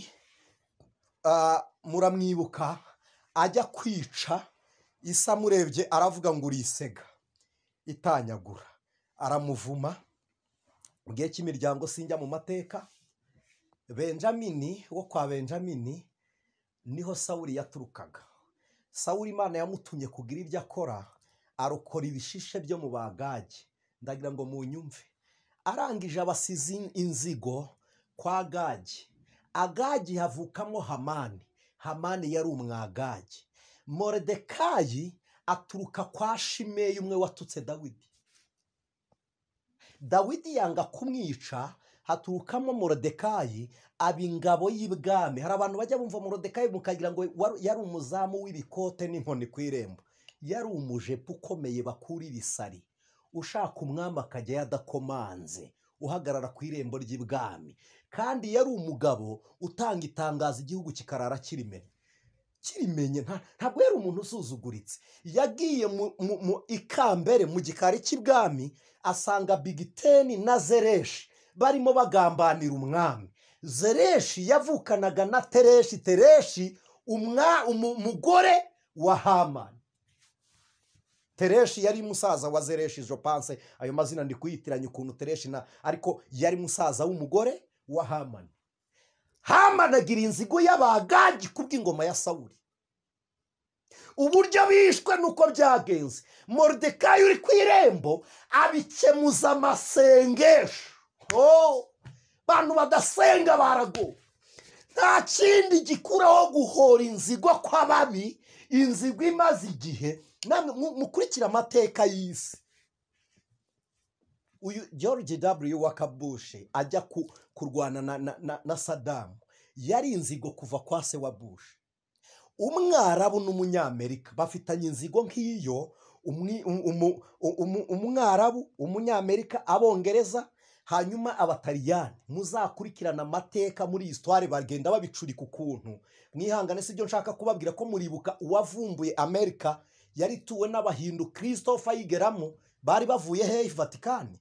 muramwibuka ajya kwica Isa, murebye aravuga ngo urisega itanyagura, aramuvuma. Mu gihe cy'imiryango sinjya mu mateka, Benjamini wo kwa Benjamini niho Sawuli yaturukaga. Sawuli Imana yamutumye kugira ibyo akora, arokora ibishishe byo mu Bagagi. Ndagira ngo munyumve, arangije abasize inzigo kwa Gagi. Agagi havukamo Hamani. Hamani yari Umwagagi. Moridekayi aturuka kwa Shimeyi, umwe watutse Dawidi. Dawidi yanga kumwica, haturukamo Moridekayi aba ingabo y'ibwami. Hari abantu bajya bumva Moridekayi mukagira ngo yari umuzamu w'ibikote n'inkoni ku irembo. Yari umujepe ukomeye bakurira isari, ushaka umwami akajya yadakomanze, uhagarara ku irembo ry'ibwami. Kandi yari umugabo utanga itangazo igihugu kikarara kirimenye. Ntabwo yari umuntu usuzuguritse. Yagiye mu ikambere mu gikari cy'ibwami, asanga Bigiteni na Zereshi barimo bagambanira umwami. Zereshi yavukanaga na Tereshi umugore wa Hamani. Tereshi yari musaza wa Zereshi, je pense ayo mazina ndi kuyitiranya ukuntu Tereshi ariko yari musaza w'umugore wa Hamani. Hamani agira inzigo y'Abagagi kubw'ingoma ya Sawuli. Uburyo bishwe nuko byagenze, Moridekayi uri ku irembo abikemuza amasengesho. Bantu badasenga barago. Nta kindi gikuraho guhora inzigo kw'ababi, inzigo imaze igihe. Namwe mukurikira amateka y'isi. Uyu George W. Wakabushe ajya kurwana na Saddam, yari inzigo kuva kwa se wa Bush. Umwarabu n'Umunyamerika bafitanye inzigo nk'iyo. Umwarabu, Umunyamerika, Abongereza, hanyuma Abataliyani. Muzakurikirana amateka muri histoire bagenda babicurika ukuntu. Mwihangane sibyo nshaka kubabwira ko muribuka uwavumbuye Amerika yari tuwe n'Abahindu, Christopher yigeramo, bari bavuye hehe? Vatikani.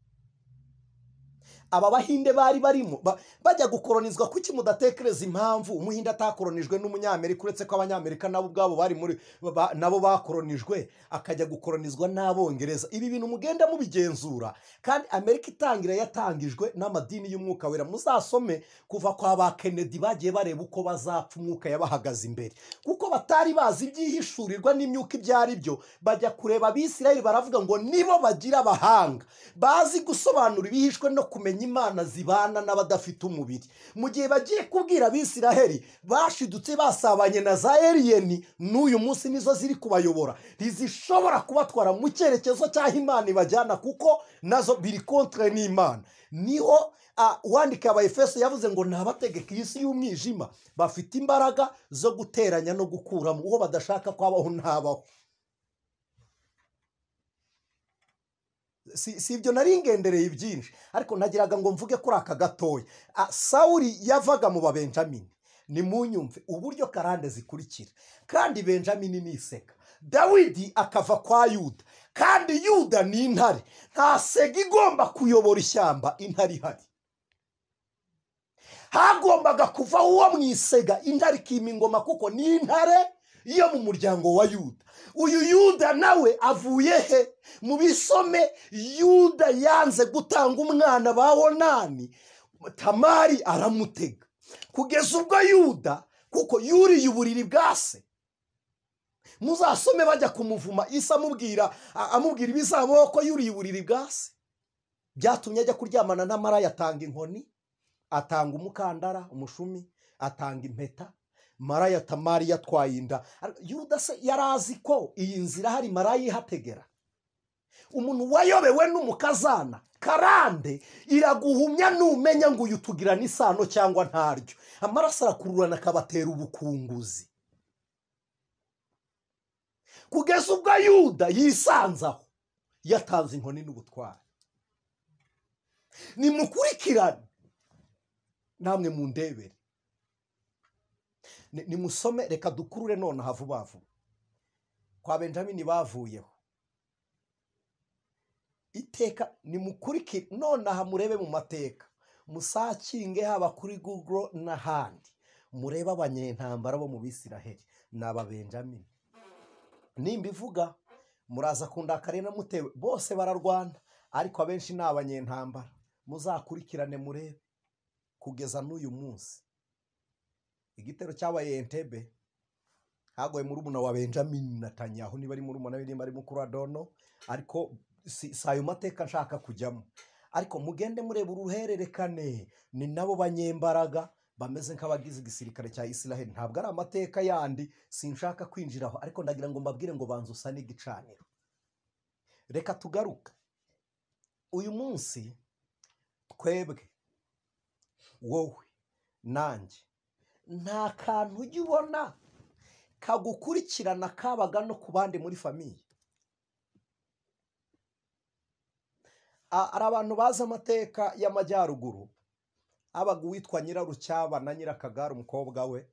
Aba Bahinde bari barimo bajya gukolonizwa. Kuki mudatekereza impamvu Umuhinde atakolonijwe n'Umunyamerika, uretse ko Abanyamerika nabo ubwabo bari muri nabo bakolonijwe, akajya gukolonizwa n'Abongereza? Ibi bintu mugenda mubigenzura. Kandi Amerika itangira yatangijwe n'amadini y'umwuka wera. Muzasome kuva kwa ba Kennedy, bagiye bareba uko bazapfa umwuka yabahagaze imbere, kuko batari bazi ibyihishurirwa n'imyuka ibyari byo. Bajya kureba Abisirayeli, baravuga ngo nibo bagira abahanga bazi gusobanura ibihishwe no kumenya bamenye imana zibana n'abadafite umubiri. Mu gihe bagiye kubwira Abisiraheli bashidutse basabanye na za Eliyeni, n'uyu munsi nizo ziri kubayobora, ntizishobora kubatwara mu cyerekezo cy'aho Imana ibajyana, kuko nazo biri kontre n'Imana. Niho uwandika Abaefeso yavuze ngo ntabategeka iyi si y'umwijima, bafite imbaraga zo guteranya no gukuramo, uwo badashaka kwabaho ntabaho. Si ibyo nari ngendereye byinshi, ariko nagiraga ngo mvuge kuri aka gatoya. Sawuli yavaga mu Babenjamini. Ni munyumve uburyo karande zikurikira, kandi Benjamini niseka. Dawidi akava kwa Yuda, kandi Yuda ni intare, nta sega igomba kuyobora ishyamba intare ihari. Hagombaga kuva uwo mu isega intare ikima ingoma, kuko ni intare yo mu muryango wa Yuda. Uyu Yuda nawe avuye he? Mu bisome, Yuda yanze gutanga umwana ba Onani, Tamari aramutega, kugeza ubwo Yuda, kuko yuriye uburiri bwa se. Muzasome bajya kumuvuma, Isa amubwira ibizabaho ko yuriye uburiri bwa se. Byatumye ajya kuryamana na Maraya, atanga inkoni, atanga umukandara, umushumi, atanga impeta. Maraya Tamari yatwaye inda. Yuda se yarazi ko iyi nzira hari Maraya ihategera. Umuntu wayobewe n'umukazana, karande iraguhumya numenya ngo uyu tugira n'isano cyangwa ntaryo. Amaraso arakururana akabatera ubukunguzi, kugeza ubwo Yuda yisanzaho yatanze inkoni n'ubutwari. Nimukurikirane namwe mundebere, nimusome. Reka dukurure nonaha vuba vuba. Kwa Benjamini bavuyeho iteka, nimukurikire nonaha, murebe mu mateka, musakinge haba kuri Google n'ahandi, murebe abanyentambara bo mu Bisiraheli n'aba Benjamini. Nimba ivuga muraza kundakare na mutewe, bose bararwana, ariko abenshi ni abanyentambara. Muzakurikirane murebe kugeza n'uyu munsi. Igitero cyabaye Entebbe, hagoye murumuna wa Benjamini Netanyahu, niba ari murumuna we, niba ari mukuru wa Dono, ariko si ayo mateka nshaka kujyamo. Ariko mugende mureba uruhererekane, ni nabo banyembaraga bameze nk'abagize igisirikare cya Isiraheli. Ntabwo ari amateka yandi, sinshaka kwinjiraho, ariko ndagira ngo mbabwire ngo banza usa n'igicaniro. Reka tugaruka uyu munsi, twebwe, wowe nanjye, nta kantu ujya ubona kagukurikirana kabaga no ku bandi muri famiye. Ari abantu bazi amateka y'amajyaruguru, habaga uwitwa Nyirarucyaba na Nyirakagara, umukobwa we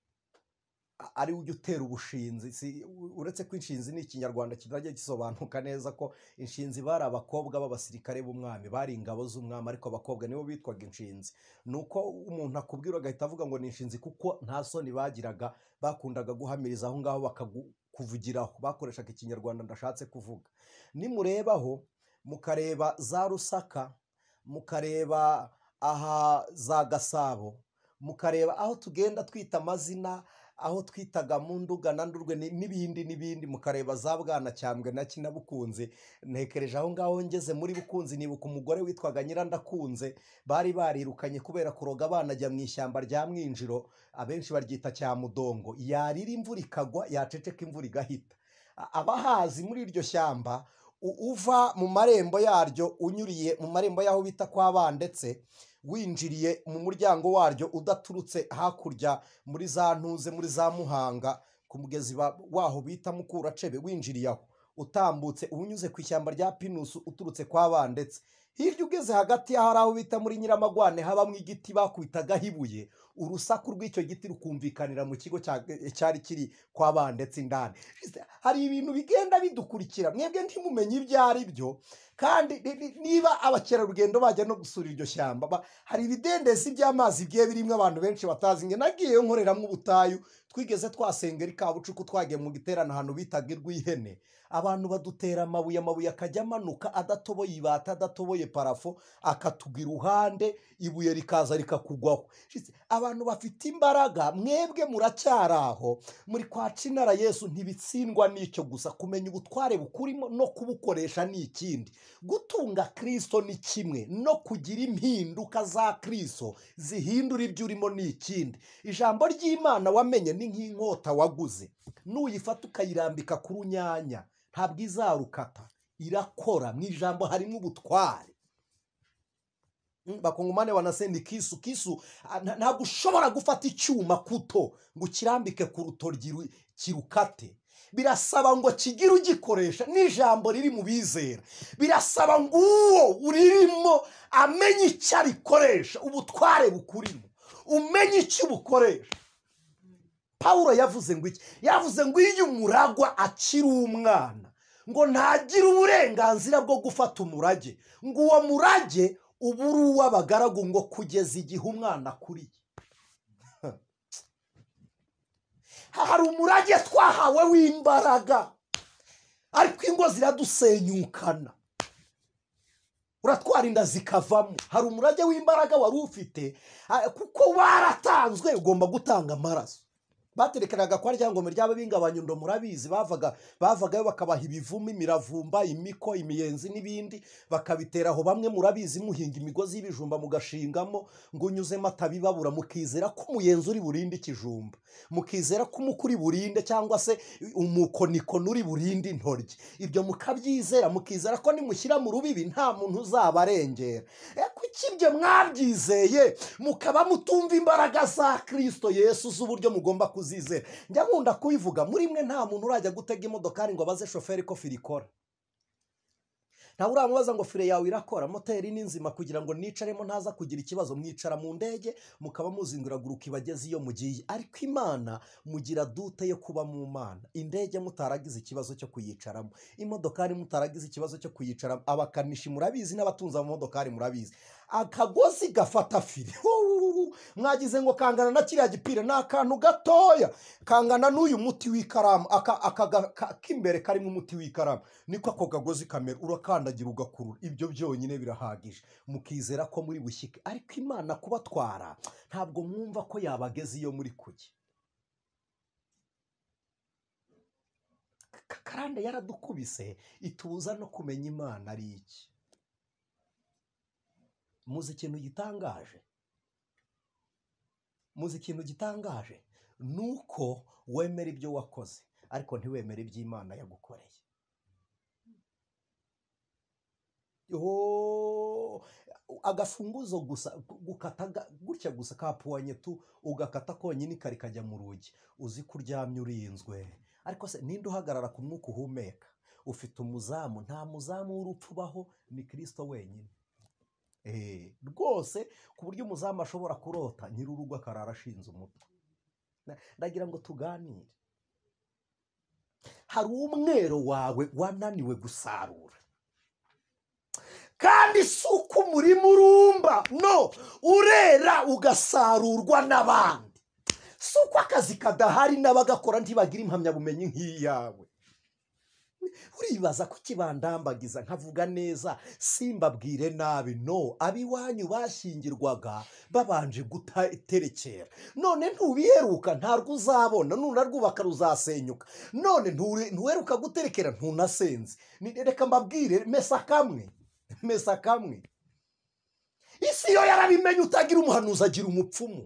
ari ujya utera ubushinzi. Uretse ko inshinzi ni ikinyarwanda kitajya gisobanuka neza, ko inshinzi bari abakobwa b'abasirikare b'umwami, bari ingabo z'umwami, ariko abakobwa nibo bitwaga inshinzi. Nuko umuntu akubwira agahita avuga ngo ni inshinzi, kuko nta soni bagiraga, bakundaga guhamiriza aho ngaho bakakuvugiraho, bakoreshaga ikinyarwanda ndashatse kuvuga. Nimurebaho mukareba za Rusaka, mukareba aha za Gasabo, mukareba aho tugenda twita amazina, aho twitaga mu Nduga na Ndurwe n'ibindi, mukareba za Bwanacyambwe na Kinabukunze. Ntekereje aho ngaho ngeze muri Bukunzi, nibuka umugore witwaga Nyirandakunze, bari barirukanye kubera kuroga abana, ajya mu ishyamba rya Mwinjiro, abenshi baryita Cyamudongo. Yarira imvura ikagwa, yaceceka imvura igahita. Abahazi muri iryo shyamba, uva mu marembo yaryo, unyuriye mu marembo y'aho bita kwa Bandetse, winjiriye mu muryango waryo udaturutse hakurya muri za Ntuze, muri za Muhanga, ku mugezi waho bita Mukuracebe, winjiriye aho utambutse unyuze ku ishyamba rya Pinusu uturutse kwa Bandetse, hirya ugeze hagati y'ahari aho bita muri Nyiramagwane, habamo igiti bakubitagaho ibuye, urusaku rw'icyo giti rukumvikanira mu kigo cyari kiri kwa Bandetse indani. Hari ibintu bigenda bidukurikira, mwebwe ntimumenye ibyo ari byo. Kandi niba abakerarugendo bajya no gusura iryo shyamba, hari ibidendezi by'amazi bigiye birimo abantu benshi batazi. Nge nagiyeyo nkoreramo ubutayu, twigeze twasengera i Kabucuku, twagiye mu giterane ahantu bitaga RY'UMUKANGUZI. Abantu badutera amabuye akajya amanuka adatoboye ibata, adatoboye parafo, akatugwa iruhande, ibuye rikaza rikakugwaho. Abantu bafite imbaraga, mwebwe muracyari aho, muri kwa Cinara Yesu. Ntibitsindwa n'icyo gusa, kumenya ubutware bukurimo no kubukoresha ni ikindi. gutunga Kristo ni kimwe no kugira impinduka za Kristo zihindura ibyo urimo ni ikindi. Ijambo ry'Imana wamenye ni nk'inkota waguze, nuyifata ukayirambika ku runyanya ntabwo izarukata, irakora. Mu ijambo harimo ubutware. Bakongomane wanasenda kisu ntabwo ushobora gufata icyuma kuto ngo kirambike ku rutoryi kirukate. Birasaba ngo kigire ugikoresha. N'ijambo riri mu bizera birasaba ngo uwo uririmo amenye icyo arikoresha, ubutware bukurimo, umenye icyo ubukoresha. Pawulo yavuze ngo iki? Yavuze ngo iyo umuragwa akiri umwana ngo ntagire uburenganzira bwo gufata umurage, ngo uwo murage uba uri uw'abagaragu ngo kugeza igihe umwana akuriye. Hari umurage twahawe w'imbaraga, ariko ingo ziradusenyukana, uratwara inda zikavamo. Hari umurage w'imbaraga wari ufite, kuko waratanzwe ugomba gutanga amaraso. Baterekanaga kwa ryangombe ry'aba bingabanyundo, murabizi, bavagayo bakabaha ibivumu, imiravumba, imiko, imiyenzi n'ibindi, bakabiteraho. Bamwe murabizi muhinga imigozi y'ibijumba mugashingamo ngo unyuzemo atabibabura, mukizera ko umuyenzi uri burinde ikijumba, mukizera ko umukuri burinde cyangwa se umukonikoni uri burinde intoryi. Ibyo mukabyizera, mukizera ko nimushyira mu rubibi nta muntu uzabarengera. Kuki ibyo mwabyizeye mukaba mutumva imbaraga za Kristo Yesu z'uburyo mugomba kuzizera? Njya nkunda kubivuga, muri mwe nta muntu urajya gutega imodokari ngo abaze shoferi ko fire ikora. Ntawe uramubaza ngo fire yawe irakora, moteri ni nzima, kugira ngo nicaremo ntaza kugira ikibazo. Mwicara mu ndege mukaba muzinguraguruka ibageze iyo mugiye. Ariko Imana mugira dute yo kuba mu Mana. Indege mutaragize ikibazo cyo kuyicaramo, imodokari mutaragize ikibazo cyo kuyicaramo. Abakanishi murabizi n'abatunza amamodokari murabizi, akagozi gafata fire mwagize ngo kangana na kiriya gipira, ni akantu gatoya kangana n'uyu muti w'ikaramu, aka k'imbere karimo umuti w'ikaramu, niko ako kagozi kamera. Urakandagira ugakurura, ibyo byonyine birahagije mukizera ko muri bushyike. Ariko Imana kubatwara ntabwo mwumva ko yabageze iyo muri kujya. Karande yaradukubise itubuza no kumenya Imana ari iki. Muzi ikintu gitangaje? Muzi ikintu gitangaje? Nuko wemera ibyo wakoze ariko ntiwemere iby'Imana yagukoreye. Agafunguzo gusa gukata gutya gusa kapuwanye tu, ugakata konyine kari kajya mu rugi, uzi ko uryamye urinzwe. Ariko se ninde uhagarara ku mwuka uhumeka? Ufite umuzamu. Nta muzamu w'urupfu ubaho, ni Kristo wenyine. Rwose ku buryo umuzamu ashobora kurota nyir'urugo akarara ashinze umutwe. Ndagira ngo tuganire. Hari umwero wawe wananiwe gusarura, kandi si uko umurimo urumba, no, urera ugasarurwa n'abandi. Si uko akazi kadahari n'abagakora ntibagira impamyabumenyi nk'iyawe. Uribaza ko kibandambagiza nkavuga neza simbabwire nabi? No, abiwanyu bashyingirwaga babanje guterekera. None ntubiheruka, ntarwo uzabona. Nunarwubaka ruzasenyuka. None ntuheruka guterekera, ntunasenze. Reka mbabwire, mesa kamwe. Isi yo yarabimenye, utagira umuhanuzi agira umupfumu.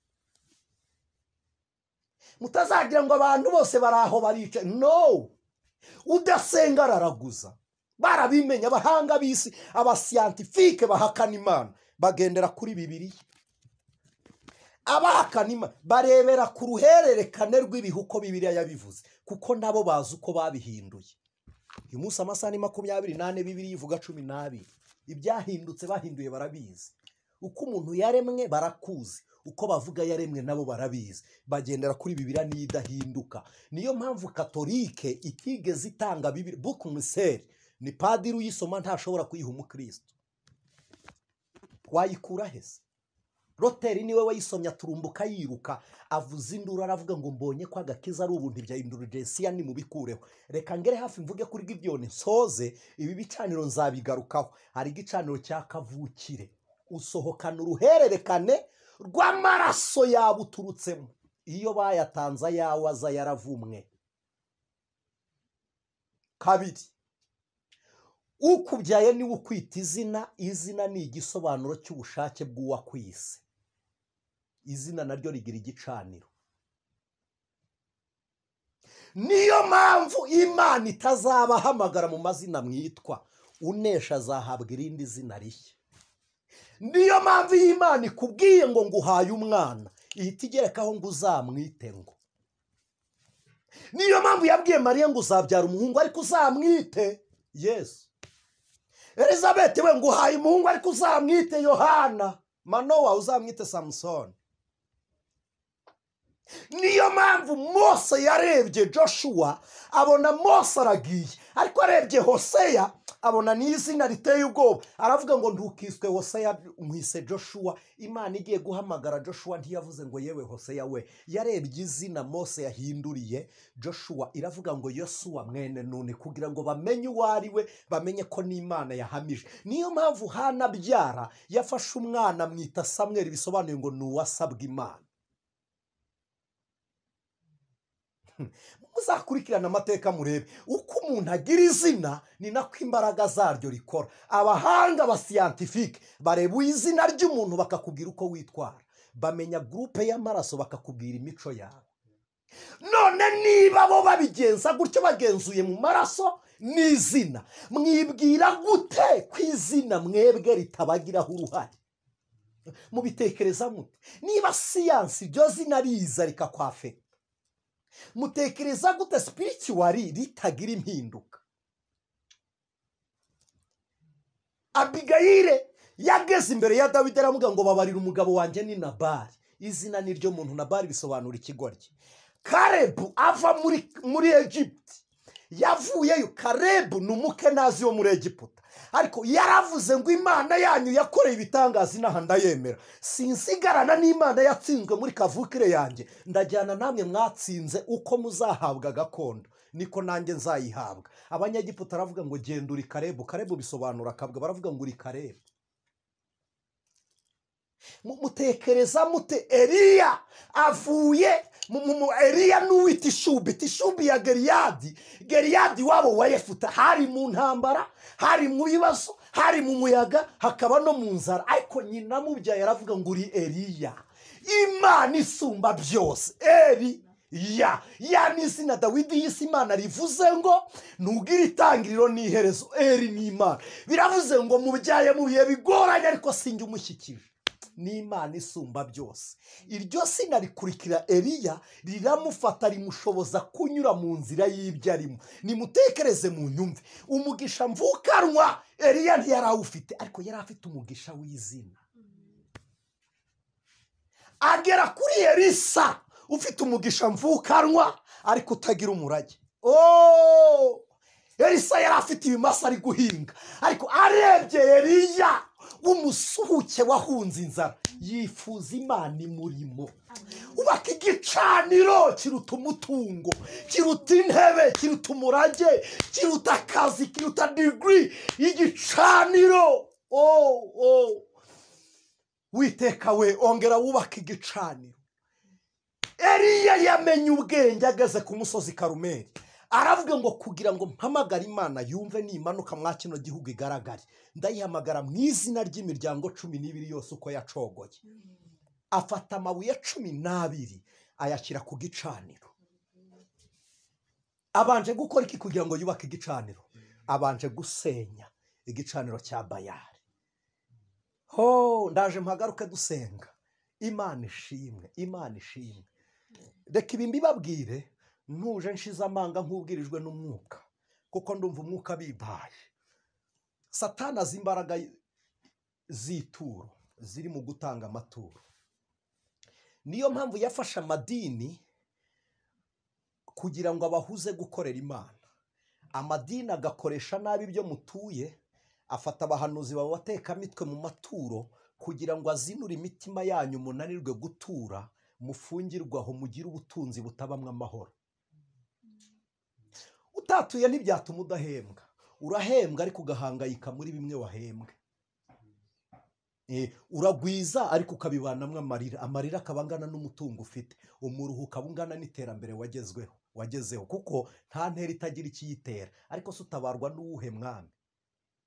Mutazagira ngo abantu bose baraho barica. No, udasenga araraguza. Barabimenye abahanga b'isi, abasiyantifike bahakana Imana bagendera kuri Bibiliya. Abahakana Imana barebera ku ruhererekane rw'ibihe uko Bibiliya yabivuze, kuko nabo bazi uko babihinduye. Uyu munsi amasaha ni 28, Bibiliya ivuga 12. Ibyahindutse bahinduye barabizi. Uko umuntu yaremwe barakuzi, uko bavuga yaremwe nabo barabizi. Bagendera kuri Bibiliya nidahinduka. Niyo mpamvu Katolike itigeze itanga Bibiliya bukumuseri. Ni padiri uyisoma ntashobora kuyiha umukristo. Wayikura hese? Roteri niwe wayisomye aturumbuka yiruka, avuza induru aravuga ngo mbonye ko agakiza ari ubuntu bya indulgensiya ni mubikureho. Reka ngere hafi mvuge kuri gibyone nsoze ibi bicaniro nzabigarukaho. Hari igicaniro cya kavukire, usohokana uruhererekane rw'amaraso yabuturutsemo. Iyo bayatanza yawe aza yaravumwe. Kabiri, ukubyaye niwe ukwita izina. Izina ni igisobanuro cy'ubushake bw'uwakwise. Izina naryo rigira igicaniro. Niyo mpamvu Imana itazabahamagara mu mazina mwitwa, unesha azahabwa irindi zina rishya. Niyo mpamvu Imana ikubwiye ngo nguhaye umwana, ihita igerekaho ngo uzamwite ngo. Niyo mpamvu yabwiye Mariya ngo uzabyara umuhungu ariko uzamwite Yesu. Elizabeth we nguhaye umuhungu ariko uzamwite Yohana. Manowa uzamwite Samusoni. Niyo mpamvu Mose yarebye Joshua abona Mose aragiye, ariko arebye Hoseya abona n'izina riteye ubwoba, aravuga ngo ntukiswe Hoseya, umwise Joshua. Imana igiye guhamagara Joshua ntiyavuze ngo yewe Hoseya we, yarebye izina Mose yahinduriye Joshua, iravuga ngo Yosuwa mwene Nuni, kugira ngo bamenye uwo ari we, bamenye ko n'Imana yahamije. Niyo mpamvu Hana abyara yafashe umwana mwita Samweli, bisobanuye ngo ni uwasabwa Imana. Muzakurikirana amateka murebe uko umuntu agira izina ni nako imbaraga zaryo rikora. Abahanga ba scientifique bareba izina ry'umuntu bakakubwira uko witwara, bamenya groupe y'amaraso bakakubwira imico yawe. None niba bo babigenza gutyo bagenzuye mu maraso n'izina, mwibwira gute ku izina mwebwe ritabagiraho uruhare? Mubitekereza mute? Niba siyansi iryo zina riza rikakwafeka, mutekereza gute spiritually ritagira impinduka? Abigayire yageze imbere ya Dawidi aramuga ngo babarira umugabo wanjye ni Nabali. Izina ni ryo muntu Nabali bisobanura ikigoryi. Karebu ava muri Egypt, yavuyeyo. Karebu ni umukenazi wo muri Egiputa, ariko yaravuze ngo Imana yanyu yakoreye ibitangaza inaha ndayemera, sinsigarana n'Imana yatsinzwe muri kavukire yanjye, ndajyana namwe mwatsinze, uko muzahabwa gakondo niko nanjye nzayihabwa. Abanyegiputa aravuga ngo genda uri Karebu. Karebu bisobanura akabwa, baravuga ngo uri Karebu. Mutekereza mute? Eliya avuye Eliya n'uwita Tishubi. Tishubi ya Geriyadi. Geriyadi wabo wa Yefuta hari mu ntambara, hari mu bibazo, hari mu muyaga, hakaba no mu nzara, ariko nyina mubyaye aravuga ngo uri Eliya. Imana isumba byose. Eliya yani izina Dawidi yise Imana rivuze ngo nugira itangiriro n'iherezo. Eli ni Imana. Biravuze ngo mubyaye mu bihe bigoranye ariko sinjye umushyikije. Ni Imana isumba byose. Iryo sina rikurikira Eliya, riramufata rimushoboza kunyura mu nzira y'ibyo arimo. Nimutekereze mu nyumve, umugisha mvukanwa Eliya ntiyarawufite, ariko yari afite umugisha w'izina. Agera kuri Elisa ufite umugisha mvukanwa ariko utagira umurage. Elisa yari afite ibimasa ari guhinga, ariko arebye Eliya umusuhuke wahunze inzara, yifuza Imana imurimo. Ubaka igicaniro kiruta umutungo, kiruta intebe, kiruta umurage, kiruta akazi, kiruta degree. Igicaniro. Witeka we, ongera wubaka igicaniro. Eliya yamenye ubwenge ageze ku musozi Karumeli, aravuga ngo kugira ngo mpamagare Imana yumve nimanuka mwa kino gihugu igaragare, ndayihamagara mu izina ry'imiryango 12 yose uko yacogoye. Afata amabuye 12 ayashyira ku gicaniro. Abanje gukora iki kugira ngo yubake igicaniro? Abanje gusenya igicaniro cya Bayali. Ndaje mpagaruke dusenga. Imana ishimwe, Imana ishimwe. Reka ibi mbibabwire ntuje nshize amanga nk'ubwirijwe n'umwuka, kuko ndumva umwuka bibaye. Satani azi imbaraga z'ituro ziri mu gutanga amaturo. Niyo mpamvu yafashe amadini kugira ngo abahuze gukorera Imana. Amadini agakoresha nabi ibyo mutuye, afata abahanuzi babateka mitwe mu maturo kugira ngo azinure imitima yanyu munanirwe gutura, mufungirwaho mugire ubutunzi butabamwe amahoro. Utatuye ntibyatuma udahembwa. Urahembwa ariko ugahangayika muri bimwe wahembwe. Uragwiza ariko ukabibanamwe amarira. Amarira akabangana n'umutungo ufite. Umuruhu ukabungana n'iterambere wagezeho, kuko nta ntera itagira ikiyitera. Ariko se utabarwa n'uwuhe mwami?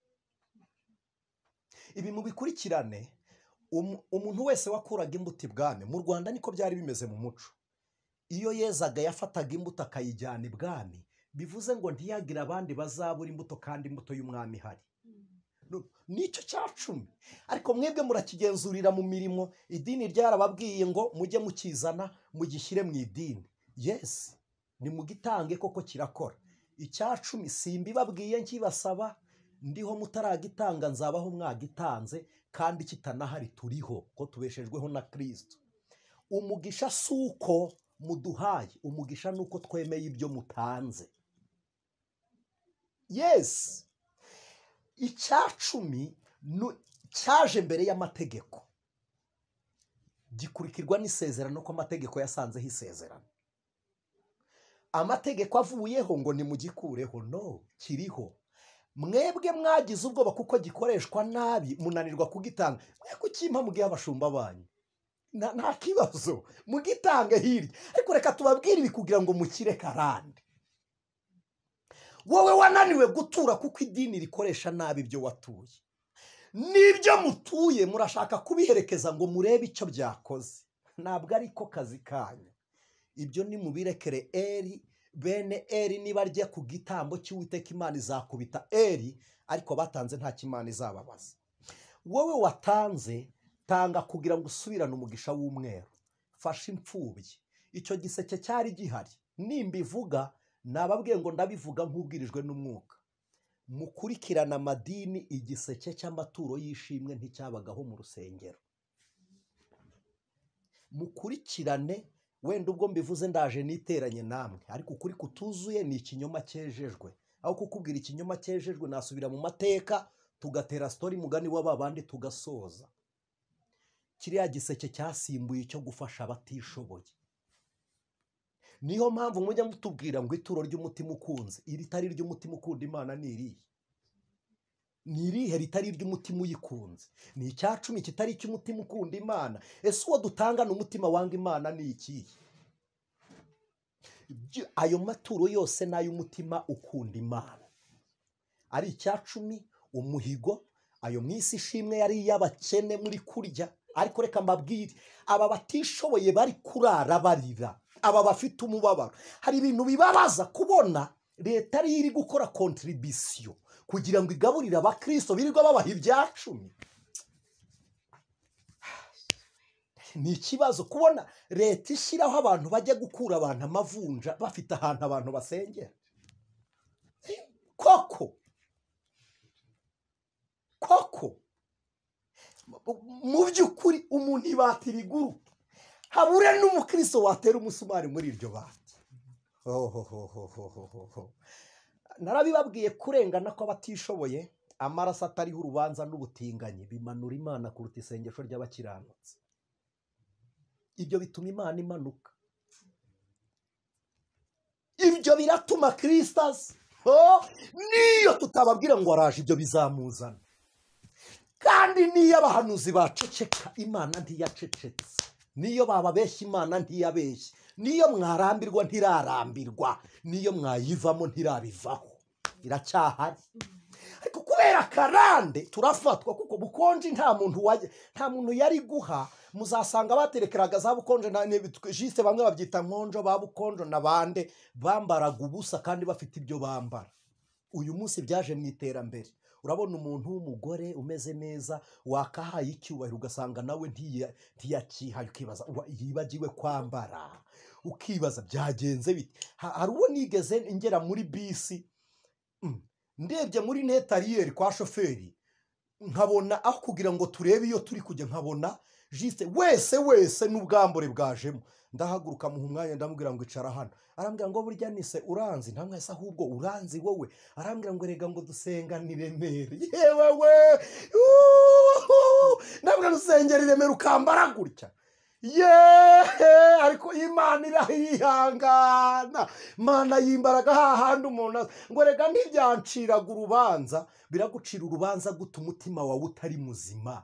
ibi mubikurikirane. Umuntu wese wakuraga imbuto ibwami, mu Rwanda niko byari bimeze mu muco. Iyo yezaga yafataga imbuto akayijyana ibwami, bivuze ngo ntiyagire abandi bazabura imbuto kandi imbuto y'umwami ihari. Nicyo cya 10. Ariko mwebwe murakigenzurira mu mirimo. Idini ryarababwiye ngo mujye mukizana mugishyire mu idini. Yes, ni mugitange koko kirakora. Icya 10 simbibabwiye nkibasaba, ndiho mutaragitanga nzabaho mwagitanze, kandi kitanahari turiho ko tubeshejweho na Kristo. Umugisha suko muduhaye, umugisha nuko twemeye ibyo mutanze. Yes, icya 10 cyaje mbere y'amategeko, gikurikirwa n'isezerano ko amategeko yasanzeho isezerano. Amategeko avuyeho ngo nimugikureho, no, kiriho. Mwebwe mwagize ubwoba kuko gikoreshwa nabi, munanirwa kugitanga. Mwe kukimpa mugihe abashumba banyu, nta kibazo, mugitange hirya. Ariko reka tubabwire ibi kugira ngo mukire karande. Wowe wananiwe gutura kuko idini rikoresha nabi ibyo watuye, n'ibyo mutuye murashaka kubiherekeza ngo murebe icyo byakoze. Ntabwo ariko kazi kanyu. Ibyo ni mubirekere bene Eli niba rye ku gitambo cy'Uwiteka Imana izakubita Eli, ariko batanze nta kimana izababaza. Wowe watanze, tanga kugira ngo usubirane umugisha w'umweru. Fasha imfubyi. Icyo giseke cyari gihari. Nimbivuga nababwiye ngo ndabivuga nk'ubwirijwe n'umwuka. Mukurikirana Amadini, igiseke cy'amaturo y'ishimwe nticyabagaho mu rusengero. Mukurikirane, wenda ubwo mbivuze ndaje niteranye namwe, ariko ukuri kutuzuye ni ikinyoma cyejejwe. Aho kukubwira ikinyoma cyejejwe nasubira mu mateka tugatera story mugani w'ababandi tugasoza. Kiriya giseke cyasimbuye icyo gufasha abatishoboye. Niyo mpamvu mujya mutubwira ngo ituro ry'umutima ukunze, iri tari ry'umutima ukunda Imana ni irihe? Ni irihe ritari ry'umutima uyikunze? Ni icya 10 kitari icy'umutima ukunda Imana. Ese uwo dutanga n'umutima wanga Imana ni ikihe? Ayo maturo yose n'ay'umutima ukunda Imana. Ari icya 10 umuhigo, ayo mwisi ishimwe yari iy'abakene muri kurya. Ariko reka mbabwire, aba batishoboye bari kurara barira, aba bafite umubabaro. Hari ibintu bibabaza kubona leta ari iri gukora contribution kugira ngo igaburire abakristo birirwa babaha ibya 10. Ni ikibazo kubona leta ishyiraho abantu bajya gukura abantu amavunja bafite ahantu abantu basengera. Koko mu by'ukuri umuntu ibatira iguru, habure n'umukristo watera umusumari muri iryo bati. Narabibabwiye, kurengana ko abatishoboye, amaraso atariho urubanza n'ubutinganyi bimanura Imana kuruta isengesho ry'abakiranutsi. Ibyo bituma Imana imanuka. Ibyo biratuma Kristus, niyo tutababwira ngo araje, ibyo bizamuzana. Kandi niyo abahanuzi baceceka, Imana ntiyacecetse. Niyo bababeshya, Imana ntiyabeshye. Niyo mwarambirwa ntirarambirwa. Niyo mwayivamo ntirabivaho. Iracyahari. Ariko kubera karande turafatwa kuko bukonje nta muntu yari guha. Muzasanga baterekeraga za bukonje jiste bamwe babyita nkonjo, babukonjo nabande bambaraga ubusa kandi bafite ibyo bambara. Uyu munsi byaje mu iterambere. Urabona umuntu w'umugore umeze neza wakahaye icyubahiro ugasanga nawe ntiyakihaye, ukibaza yibagiwe kwambara, ukibaza byagenze bite. Hari uwo nigeze ngera muri bisi, ndebye muri netariyeri kwa shoferi, nkabona aho kugira ngo turebe iyo turi kujya, nkabona jiste wese n'ubwambure bwajemo. Ndahaguruka muha umwanya ndamubwira ngo icara hano. Arambwira ngo burya nise uranzi. Ntamwe ese ahubwo uranzi wowe. Arambwira ngo rega ngo dusenganire Remera. Yewe we, ndabwira dusengera i Remera ukambara gutya. Ariko Imana irahihangana. Mana yimbaraga hahandi umuntu ngo rega ntibyanciraga urubanza. Biragucira urubanza guta umutima wawe utari muzima.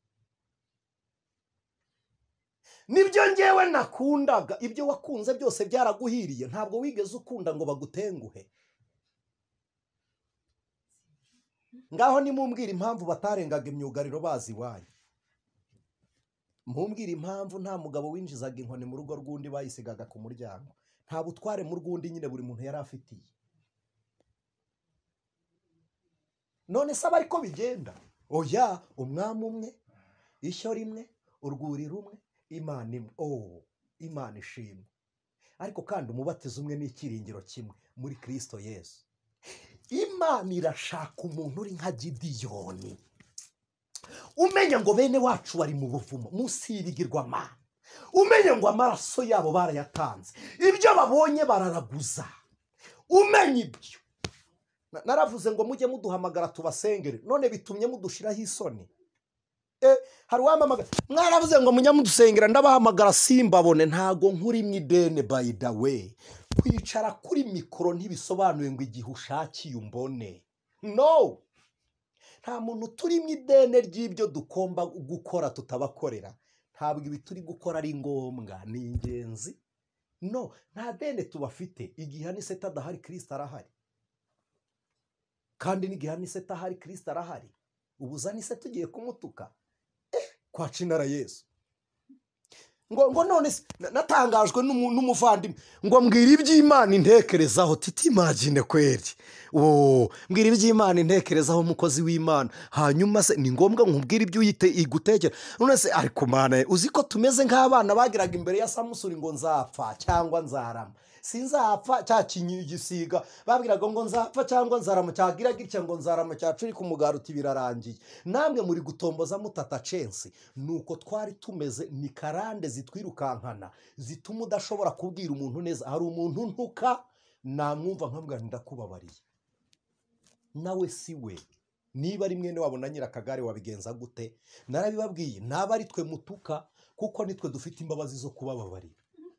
Nibyo ngewe nakundaga. Ibyo wakunze byose byaraguhiriye. Ntabwo wigeze ukunda ngo bagutenguhe. ngaho nimumbwira impamvu batarengaga imyugariro bazi iwanyu. Mumbwira impamvu nta mugabo winjizaga inkoni mu rugo rw'undi bayisigaga ku muryango. Nta butware mu rw'undi nyine buri muntu yari afitiye. None se aba ariko bigenda? Oya, umwami umwe, ishyo rimwe, urwuri rumwe, Imana imwe. Imana ishimwe. Ariko kandi umubatizo umwe n'ikiringiro kimwe muri Kristo Yesu. Imana irashaka umuntu uri nka Gidiyoni, umenya ngo bene wacu bari mu buvumo munsi y'ibigirwamana, umenya ngo amaraso yabo barayatanze, ibyo babonye bararaguza, umenya ibyo. Naravuze ngo mujye muduhamagara tubasengere, none bitumye mudushiraho isoni. Hari uwamamagara, mwaravuze ngo mujye mudusengera, ndabahamagara simbabone. Ntago nkuri mu idene, by the way. Kwicara kuri mikoro ntibisobanuye ngo igihe ushakiye umbone. No, nta muntu turi mu idene ry'ibyo dukomba gukora tutabakorera. Ntabwo ibi turi gukora ari ngombwa, ni ingenzi. No, nta dene tubafite. Igihe ni seta adahari, Kristo arahari. Kandi n'igihe ni seta ahari, Kristo arahari. Ubuza ni seta tugiye kumutuka. Kwa cinara Yesu. Ngo none natangajwe n'umuvandimwe ngo mbwira iby'Imana intekerezaho. Titi imagine kweri. Mbwira iby'Imana intekerezaho mukozi w'Imana. Hanyuma se ni ngombwa nkubwira ibyo igutekera. None se ariko Mana, uzi ko tumeze nk'abana bagiraga imbere ya Samusuri ngo nzapfa cyangwa nzarama. Sinzapfa cya kinyigisiga babwiraga ngo nzapfa cyangwa nzarama, cyagira gitya ngo nzarama cyacuri ku mugara uti birarangiye. Namwe muri gutomboza mutata censi. Nuko twari tumeze, ni karande zitwirukankana zituma udashobora kubwira umuntu neza. Hari umuntu ntuka namwumva nkambwa ndakubabariye, nawe si we. Niba ari mwene wabo na nyirakagare wabigenza gute? Narabibabwiye, naba ari twe mutuka kuko nitwe dufite imbabazi zo kubababarira.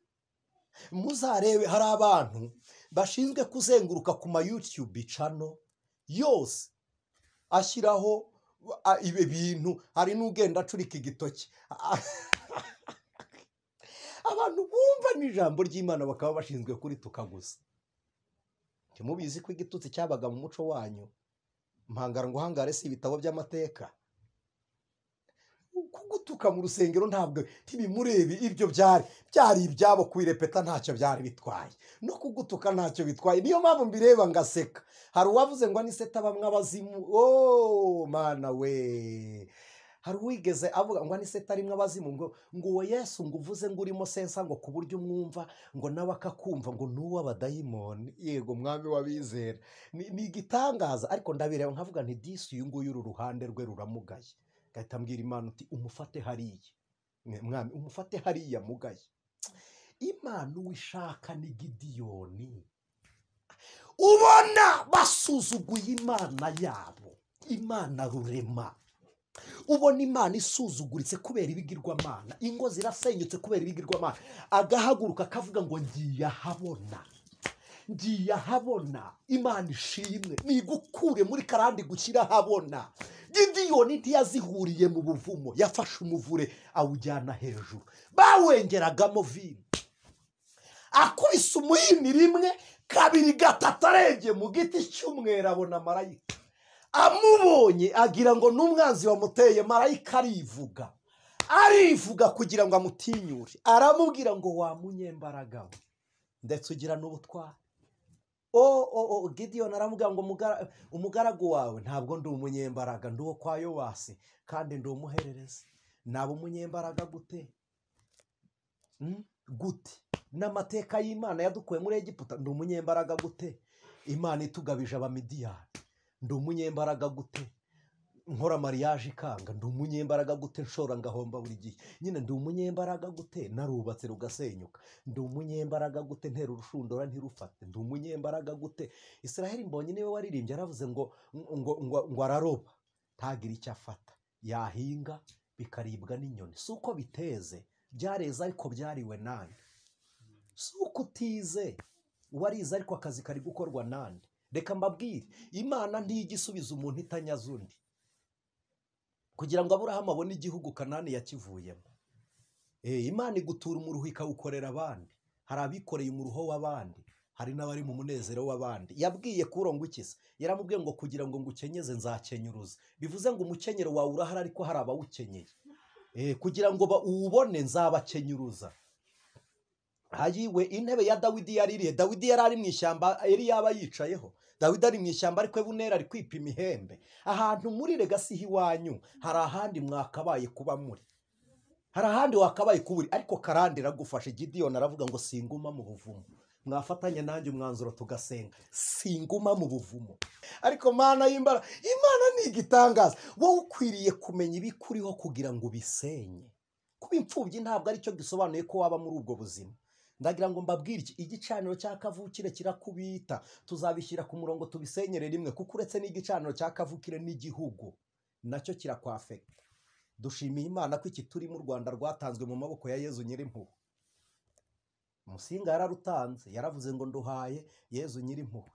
Muzarebe, hari abantu bashinzwe kuzenguruka ku ma YouTube channel yose ashyiraho ibe bintu. Hari n'ugenda acurika igitoki. Abantu bumva n'ijambo ry'Imana bakaba bashinzwe kuri tukagusa. Mubizi ko igitutsi cyabaga mu muco wanyu. Mpangara ngo hangare si ibitabo by'amateka. Kugutuka mu rusengero ntabwo ntibimurebe, ibyo byari ibyabo kwirepeta, ntacyo byari bitwaye. No kugutuka ntacyo bitwaye. Niyo mpamvu mbireba ngaseka. Hari uwavuze ngo ni seta bamwe abazimu. Mana we, hari uwigeze avuga ngo ni seta rimwe abazimu, ngo Yesu ngo uvuze ngo urimo sensa ngo ku buryo umwumva ngo nawe akakumva ngo nuwa abadayimoni. Yego mwami wabizera. Ni igitangaza. Ariko ndabireba nkavuga nti disi uyu nguyu uru ruhande rwe ruramugaye. Gahita mbwira Imana uti umufate hariya. Mwami umufate hariya mugaye. Imana uwishaka ni Gidiyoni. Ubona basuzuguye Imana yabo, Imana rurema. Ubona Imana isuzuguritse kubera ibigirwamana. Ingo zirasenyutse kubera ibigirwamana. Agahaguruka akavuga ngo ngiye ahabona. Ngiye ahabona. Imana ishimwe. Nigukure muri Karande gushyira ahabona. Gidiyoni ntiyazihuriye mu buvumo. Yafashe umuvure awujyana hejuru. Bawengeragamo vino. Akubise umuhini rimwe, kabiri, gatatu, arebye mu giti cy'umwera abona marayika. Amubonye agira ngo n'umwanzi wamuteye. Marayika arivuga kugira ngo amutinyure. Aramubwira ngo wa munyembaraga we, ndetse ugira n'ubutware. Gidiyoni aramubwira ngo umugaragu wawe ntabwo ndi umunyembaraga, ndi uwo kwa Yowasi kandi ndi umuhererezi. Naba umunyembaraga gute? Gute? N'amateka y'Imana yadukuye muri Egiputa, ndi umunyembaraga gute? Imana itugabije Abamidiyani, ndi umunyembaraga gute? Nkora mariage ikanga, ndi umunyembaraga gute? Nshora ngahomba buri gihe, nyine ndi umunyembaraga gute? Narubatse rugasenyuka, ndi umunyembaraga gute? Ntera urushundura ntirufate, ndi umunyembaraga gute? Israheli mbonye niwe waririmbye aravuze ngo araroba ntagira icyo afata, yahinga bikaribwa n'inyoni. Si uko biteze, byareza ariko byariwe nande. Si uko utize, warize ariko akazi kari gukorwa nande. Reka mbabwire, Imana ntiyigisubiza umuntu itanyaza undi. Kugira ngo Aburahamu abone igihugu Kanani yakivuyemo. Imana igutura umuruho ikawukorera abandi. Hari abikoreye umuruho w'abandi. hari n'abari mu munezero w'abandi. Yabwiye kuro ngo iki se? Yaramubwiye ngo kugira ngo ngukenyeze nzakenyuruza. Bivuze ngo umukenyero wawe urahari ariko hari abawukenyeye. Kugira ngo uwubone nzabakenyuruza. Hayiwe intebe ya Dawidi yaririye. Dawidi yari ari mu ishyamba, yari yaba yicayeho. Dawidi ari mu ishyamba ariko Ebuneri ari kwipima ihembe. Ahantu muri Legasi hiwanyu hari ahandi mwakabaye kuba muri. Hari ahandi wakabaye kuburi, ariko Karande iragufashe. Gideon aravuga ngo singuma mu buvumo. Mwafatanya nanjye umwanzuro tugasenga, singuma mu buvumo. Ariko Mana y'imbara, Imana ni igitangaza. Wowe ukwiriye kumenya ibikuriho kugira ngo bisenye. Kuba imfubyi ntabwo ari cyo gisobanuye ko waba muri ubwo buzima. Ndagira ngo mbabwire iki, igicaniro cya kavukire kirakubita. Tuzabishyira ku murongo tubisenyere rimwe, kuko uretse n'igicaniro cya kavukire n'igihugu nacyo kirakwafekta. Dushimiye Imana ko iki turi mu Rwanda rwatanzwe mu maboko ya Yezu Nyirimpuhwe. Musinga yararutanze, yaravuze ngo nduhaye Yezu Nyirimpuhwe.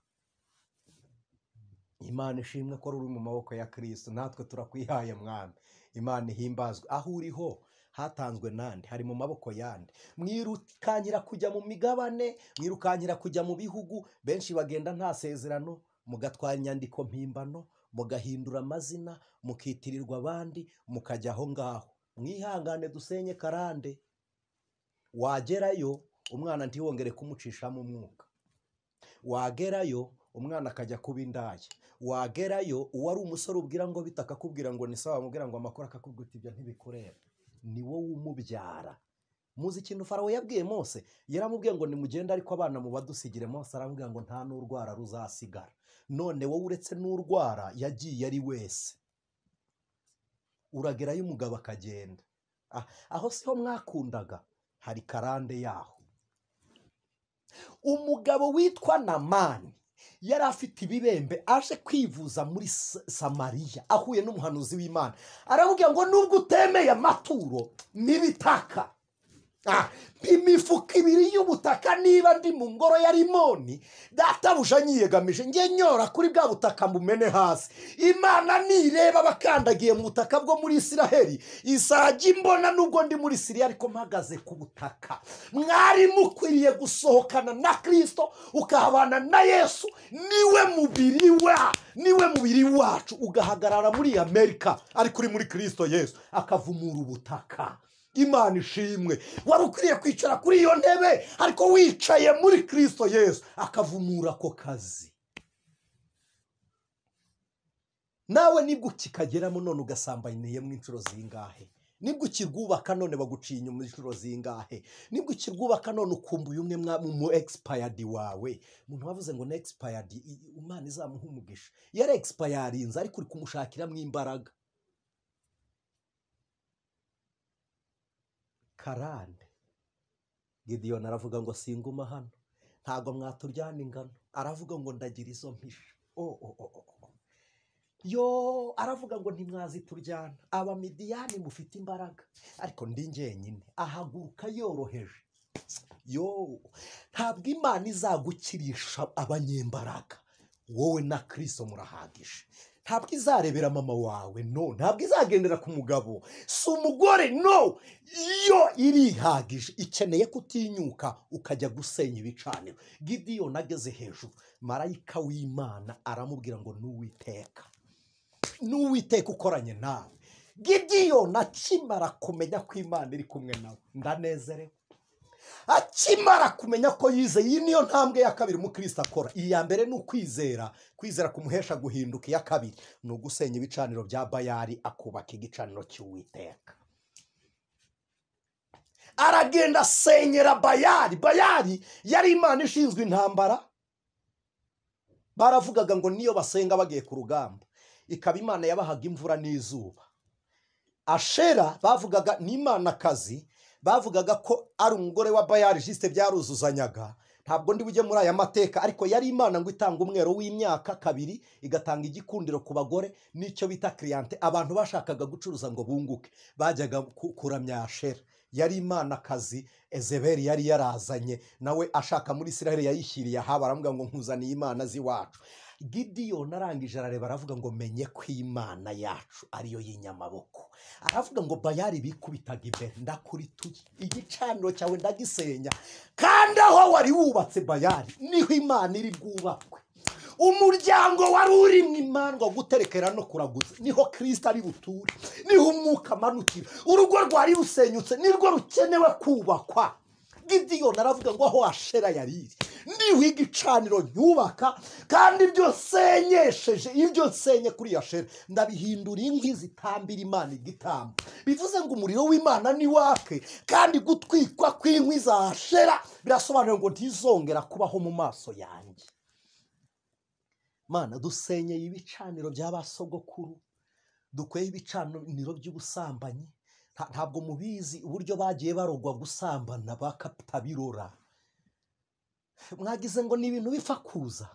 Imana ishimwe ko ruri mu maboko ya Kristo, natwe turakwihaye Mwami. Imana ihimbazwe. Aho uriho hatanzwe nande, hari mu maboko yande. Mwirukankira kujya mu migabane, mwirukankira kujya mu bihugu, benshi bagenda nta sezerano, mugatwara inyandiko mpimbano, mugahindura amazina, mukitirirwa abandi, mukajya aho ngaho. Mwihangane dusenye Karande. Wagerayo umwana ntiwongere kumucishamo umwuka. Wagerayo umwana akajya kuba indaya. Wagerayo uwari umusore ubwira ngo bitaka kubwira ngo ni sawa, mubwira ngo amakuru akakubwira ibyo ntibikureba. Ni wowe umubyara. Muzi ikintu Farawo yabwiye Mose? Yaramubwiye ngo nimugende ariko abana mu badusigire. Mose aramubwira ngo nta n'urwara ruzasigara. None wowe uretse n'urwara yagiye ari wese. Uragerayo umugabo akagenda. Aho siho mwakundaga, hari Karande yaho. Umugabo witwa Namani yari afite ibibembe, aje kwivuza muri Samariya, ahuye n'umuhanuzi w'Imana. Aramubwira ngo nubwo utemeye amaturo n'ibitaka, imifuka 2 y'ubutaka niba ndi mu ngoro ya Rimoni, databuja nyiyegamije nge nyora kuri bwa butaka mbumene hasi. Imana nireba bakandagiye mu butaka bwo muri Isiraheli, izajya imbona nubwo ndi muri Siriya ariko mpagaze ku butaka. Mwari mukwiriye gusohokana na Kristo, ukahabana na Yesu, niwe mubiri wacu, ugahagarara muri Amerika ariko uri muri Kristo Yesu, akavumura ubutaka. Imana ishimwe. Wari ukwiriye kwicara kuri iyo ntebe ariko wicaye muri Kristo Yesu, akavumura ko kazi. Nawe nibwo kikageramo none ugasambaniye mu inshuro zingahe? Nibwo ukirwubaka none baguciye inyuma inshuro zingahe? Nibwo ukirwubaka none ukumbuye umwe mu expired wawe. Umuntu wavuze ngo ne expired, Imana izamuha umugisha. Yari expirinze ariko uri kumushakiramo imbaraga. Karande. Gideon aravuga ngo singuma hano, ntago mwaturyana ingano. Aravuga ngo ndagira izo mpisha. Yo, aravuga ngo ntimwazi turyana. Abamidiyani mufite imbaraga, ariko ndi njyenyine. Ahaguruka yoroheje. Yo, ntabwo Imana izagukirisha abanyembaraga. Wowe na Kristo murahagije. Ntabwo izarebera mama wawe, no. Ntabwo izagendera ku mugabo, si umugore, no. Iyo irihagije, ikeneye kutinyuka ukajya gusenya ibicaniro. Gideon ageze hejuru, marayika w'Imana aramubwira ngo n'Uwiteka ukoranye nawe. Gideon akimara kumenya ko Imana iri kumwe nawe, ndanezerewe. Akimara kumenya ko yizeye, iyi niyo ntambwe ya kabiri umukristo akora. Iya mbere ni ukwizera, kwizera kumuhesha guhinduka. Iya kabiri ni ugusenya ibicaniro bya Bayali, akubaka igicaniro cy'Uwiteka. Aragenda asenyera Bayali. Bayali yari imana ishinzwe intambara. Baravugaga ngo niyo basenga bagiye ku rugamba, ikaba imana yabahaga imvura n'izuba. Ashera bavugaga ni imanakazi, bavugaga ko ari umugore wa Bayali, jiste byaruzuzanyaga. Ntabwo ndi bujye muri aya mateka, ariko yari imana ngo itanga umwero w'imyaka 2, igatanga igikundiro ku bagore n'icyo bita cliente. Abantu bashakaga gucuruza ngo bunguke bajyaga kuramya Ashera. Yari imana kazi Ezebeli yari yarazanye, nawe ashaka muri Isiraheli yayishyiriye aha. Baramubwira ngo nkuzaniye imana ziwacu. Gideyoni arangije arareba aravuga ngo menye ko imana yacu ariyo y'inyamaboko. Aravuga ngo Bayali bikubitaga imbere ndakurituye, igicaniro cyawe ndagisenya, kandi aho wari wubatse Bayali niho imana iri bwubakwe. Umuryango wari urimo imandwa guterekera no kuraguza niho Kristo ari buture, niho umwuka amanukira. Urugo rwari rusenyutse nirwo rukenewe kubakwa. Gideyoni aravuga ngo aho Ashera yariri niho igicaniro nyubaka, kandi ibyo nsenyesheje, ibyo nsenye kuri Ashera ndabihindura inkwi zitambira imana igitambo. Bivuze ngo umuriro w'imana ni wake, kandi gutwikwa kw'inkwi za Ashera birasobanura ngo ntizongera kubaho mu maso yanjye. Mana, dusenyeye ibicaniro by'abasogokuru, dukweho ibicaniro by'ubusambanyi. Ntabwo mubizi uburyo bagiye barogwa gusambana bakatabirora. Mwagize ngo ni ibintu bipfa kuza.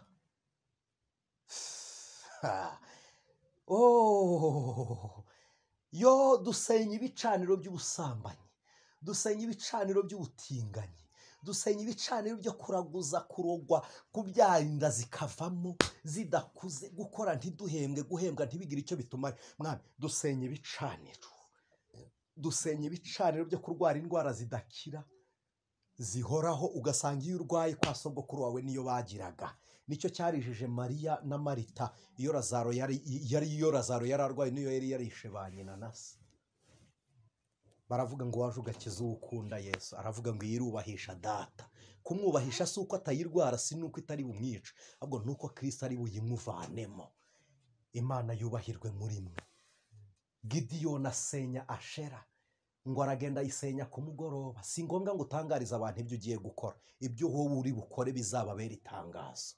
Yo dusenya ibicaniro by'ubusambanyi, dusenya ibicaniro by'ubutinganyi, dusenya ibicaniro byo kuraguza, kurogwa, kubyara inda zikavamo zidakuze, gukora ntiduhembwe, guhembwa ntibigire icyo bitumara. Mwami, dusenya ibicaniro, dusenya ibicaniro byo kurwara indwara zidakira zihoraho, ugasanga iyo urwaye kwa sogokuru wawe niyo bagiraga. Nicyo cyarijije Mariya na Marita iyo Lazaro yari arwaye, niyo yari yarishe ba nyina na se. Baravuga ngo waje ugakiza uwo ukunda Yesu. Aravuga ngo yirubahisha data. Kumwubahisha si uko atayirwara, si nuko itari bumwica, ahubwo nuko Kristo ari buyimuvanemo. Imana yubahirwe muri mwe. Gideyoni asenya Ashera, ngo aragenda ayisenya ku mugoroba. Si ngombwa ngo utangarize abantu ibyo ugiye gukora, ibyo wowe uri bukore bizababera itangazo.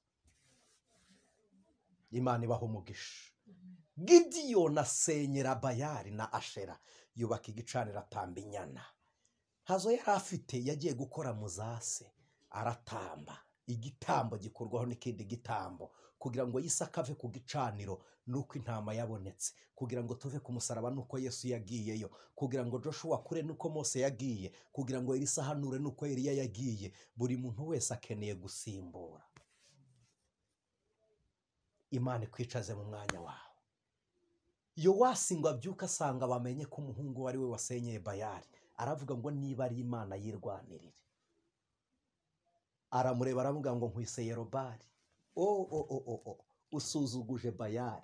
Imana ibaha umugisha. Gideyoni asenyera Bayali na Ashera, yubaka igicaniro, atamba inyana. Hazo yari afite yagiye gukora mu zase, aratamba igitambo gikorwaho n'ikindi gitambo, kugira ngo Isaka ave ku gicaniro nuko intama yabonetse, kugira ngo tuve ku musaraba nuko Yesu yagiyeyo, kugira ngo Joshua akure nuko Mose yagiye, kugira ngo Elisa ahanure nuko Eliya yagiye. Buri muntu wese akeneye gusimbura. Imana ikwicaze mu mwanya wawe. Yowasi ngo abyuka asanga bamenye ko umuhungu wari we wasenyeye Bayali. Aravuga ngo niba ari Imana yirwanirire. Aramureba aravuga ngo nkwise Yerobali. Usuzuguje Bayali.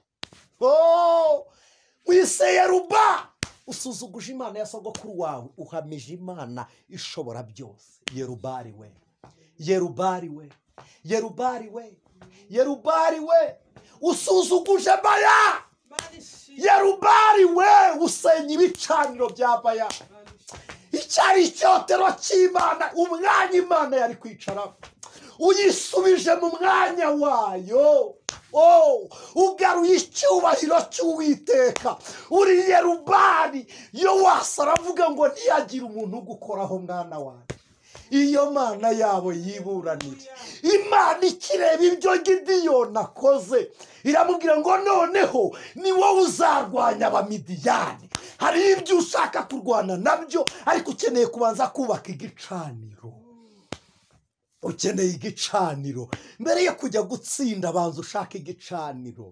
Nkwise Yeruba. Usuzuguje Imana ya sogokuru wawe, uhamije Imana ishobora byose. Yerubali we, Yerubali we, Yerubali we, Yerubali we, usuzuguje Bayali. Yerubali we, usenya ibicaniro bya Bayali. Icyari icyotero cy'Imana, umwanya Imana yari kwicara, uyisubije mu mwanya wayo. Ugaruye icyubahiro cy'Uwiteka. Uri Yerubali. Yowasi aravuga ngo ntiyagira umuntu ugukoraho mwana wanjye. Iyo Mana yabo yiburanire. Imana ikireba ibyo Gideyoni akoze, iramubwira ngo noneho ni wowe uzarwanya Abamidiyani. Hari ibyo ushaka kurwana nabyo, ariko ukeneye kubanza kubaka igicaniro. Ukeneye igicaniro mbere yo kujya gutsinda, banza ushaka igicaniro.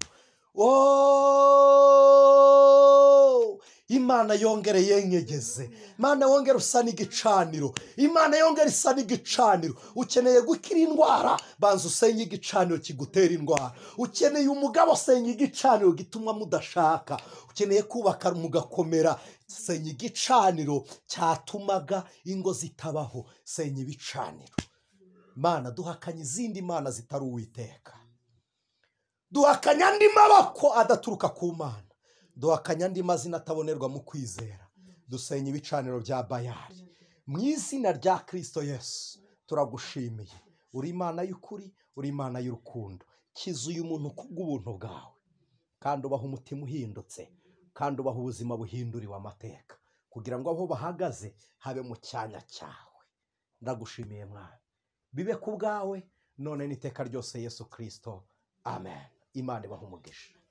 Imana yongere yenyegeze. Imana yongere usa n'igicaniro. Imana yongere isa n'igicaniro. Ukeneye gukira indwara, banza usenye igicaniro kigutera indwara. Ukeneye umugabo, senya igicaniro gituma mudashaka. Ukeneye kubaka mugakomera, senya igicaniro cyatumaga ingo zitabaho. Senya ibicaniro. Mana, duhakanye izindi mana zitari Uwiteka. Duhakanye andi maboko adaturuka ku Mana. Duhakanye andi mazina atabonerwa mu kwizera. Dusenya ibicaniro bya Bayali. Mu izina rya Kristo Yesu turagushimiye. Uri Imana y'ukuri, uri Imana y'urukundo. Kiza uyu muntu kubw'ubuntu bwawe, kandi ubaha umutima uhindutse, kandi ubaha ubuzima buhinduriwe amateka, kugira ngo aho bahagaze habe mu cyanya cyawe. Ndagushimiye Mwana. Bibe ku bwawe none n'iteka ryose Yesu Kristo. Amen. Imana ibaha umugisha.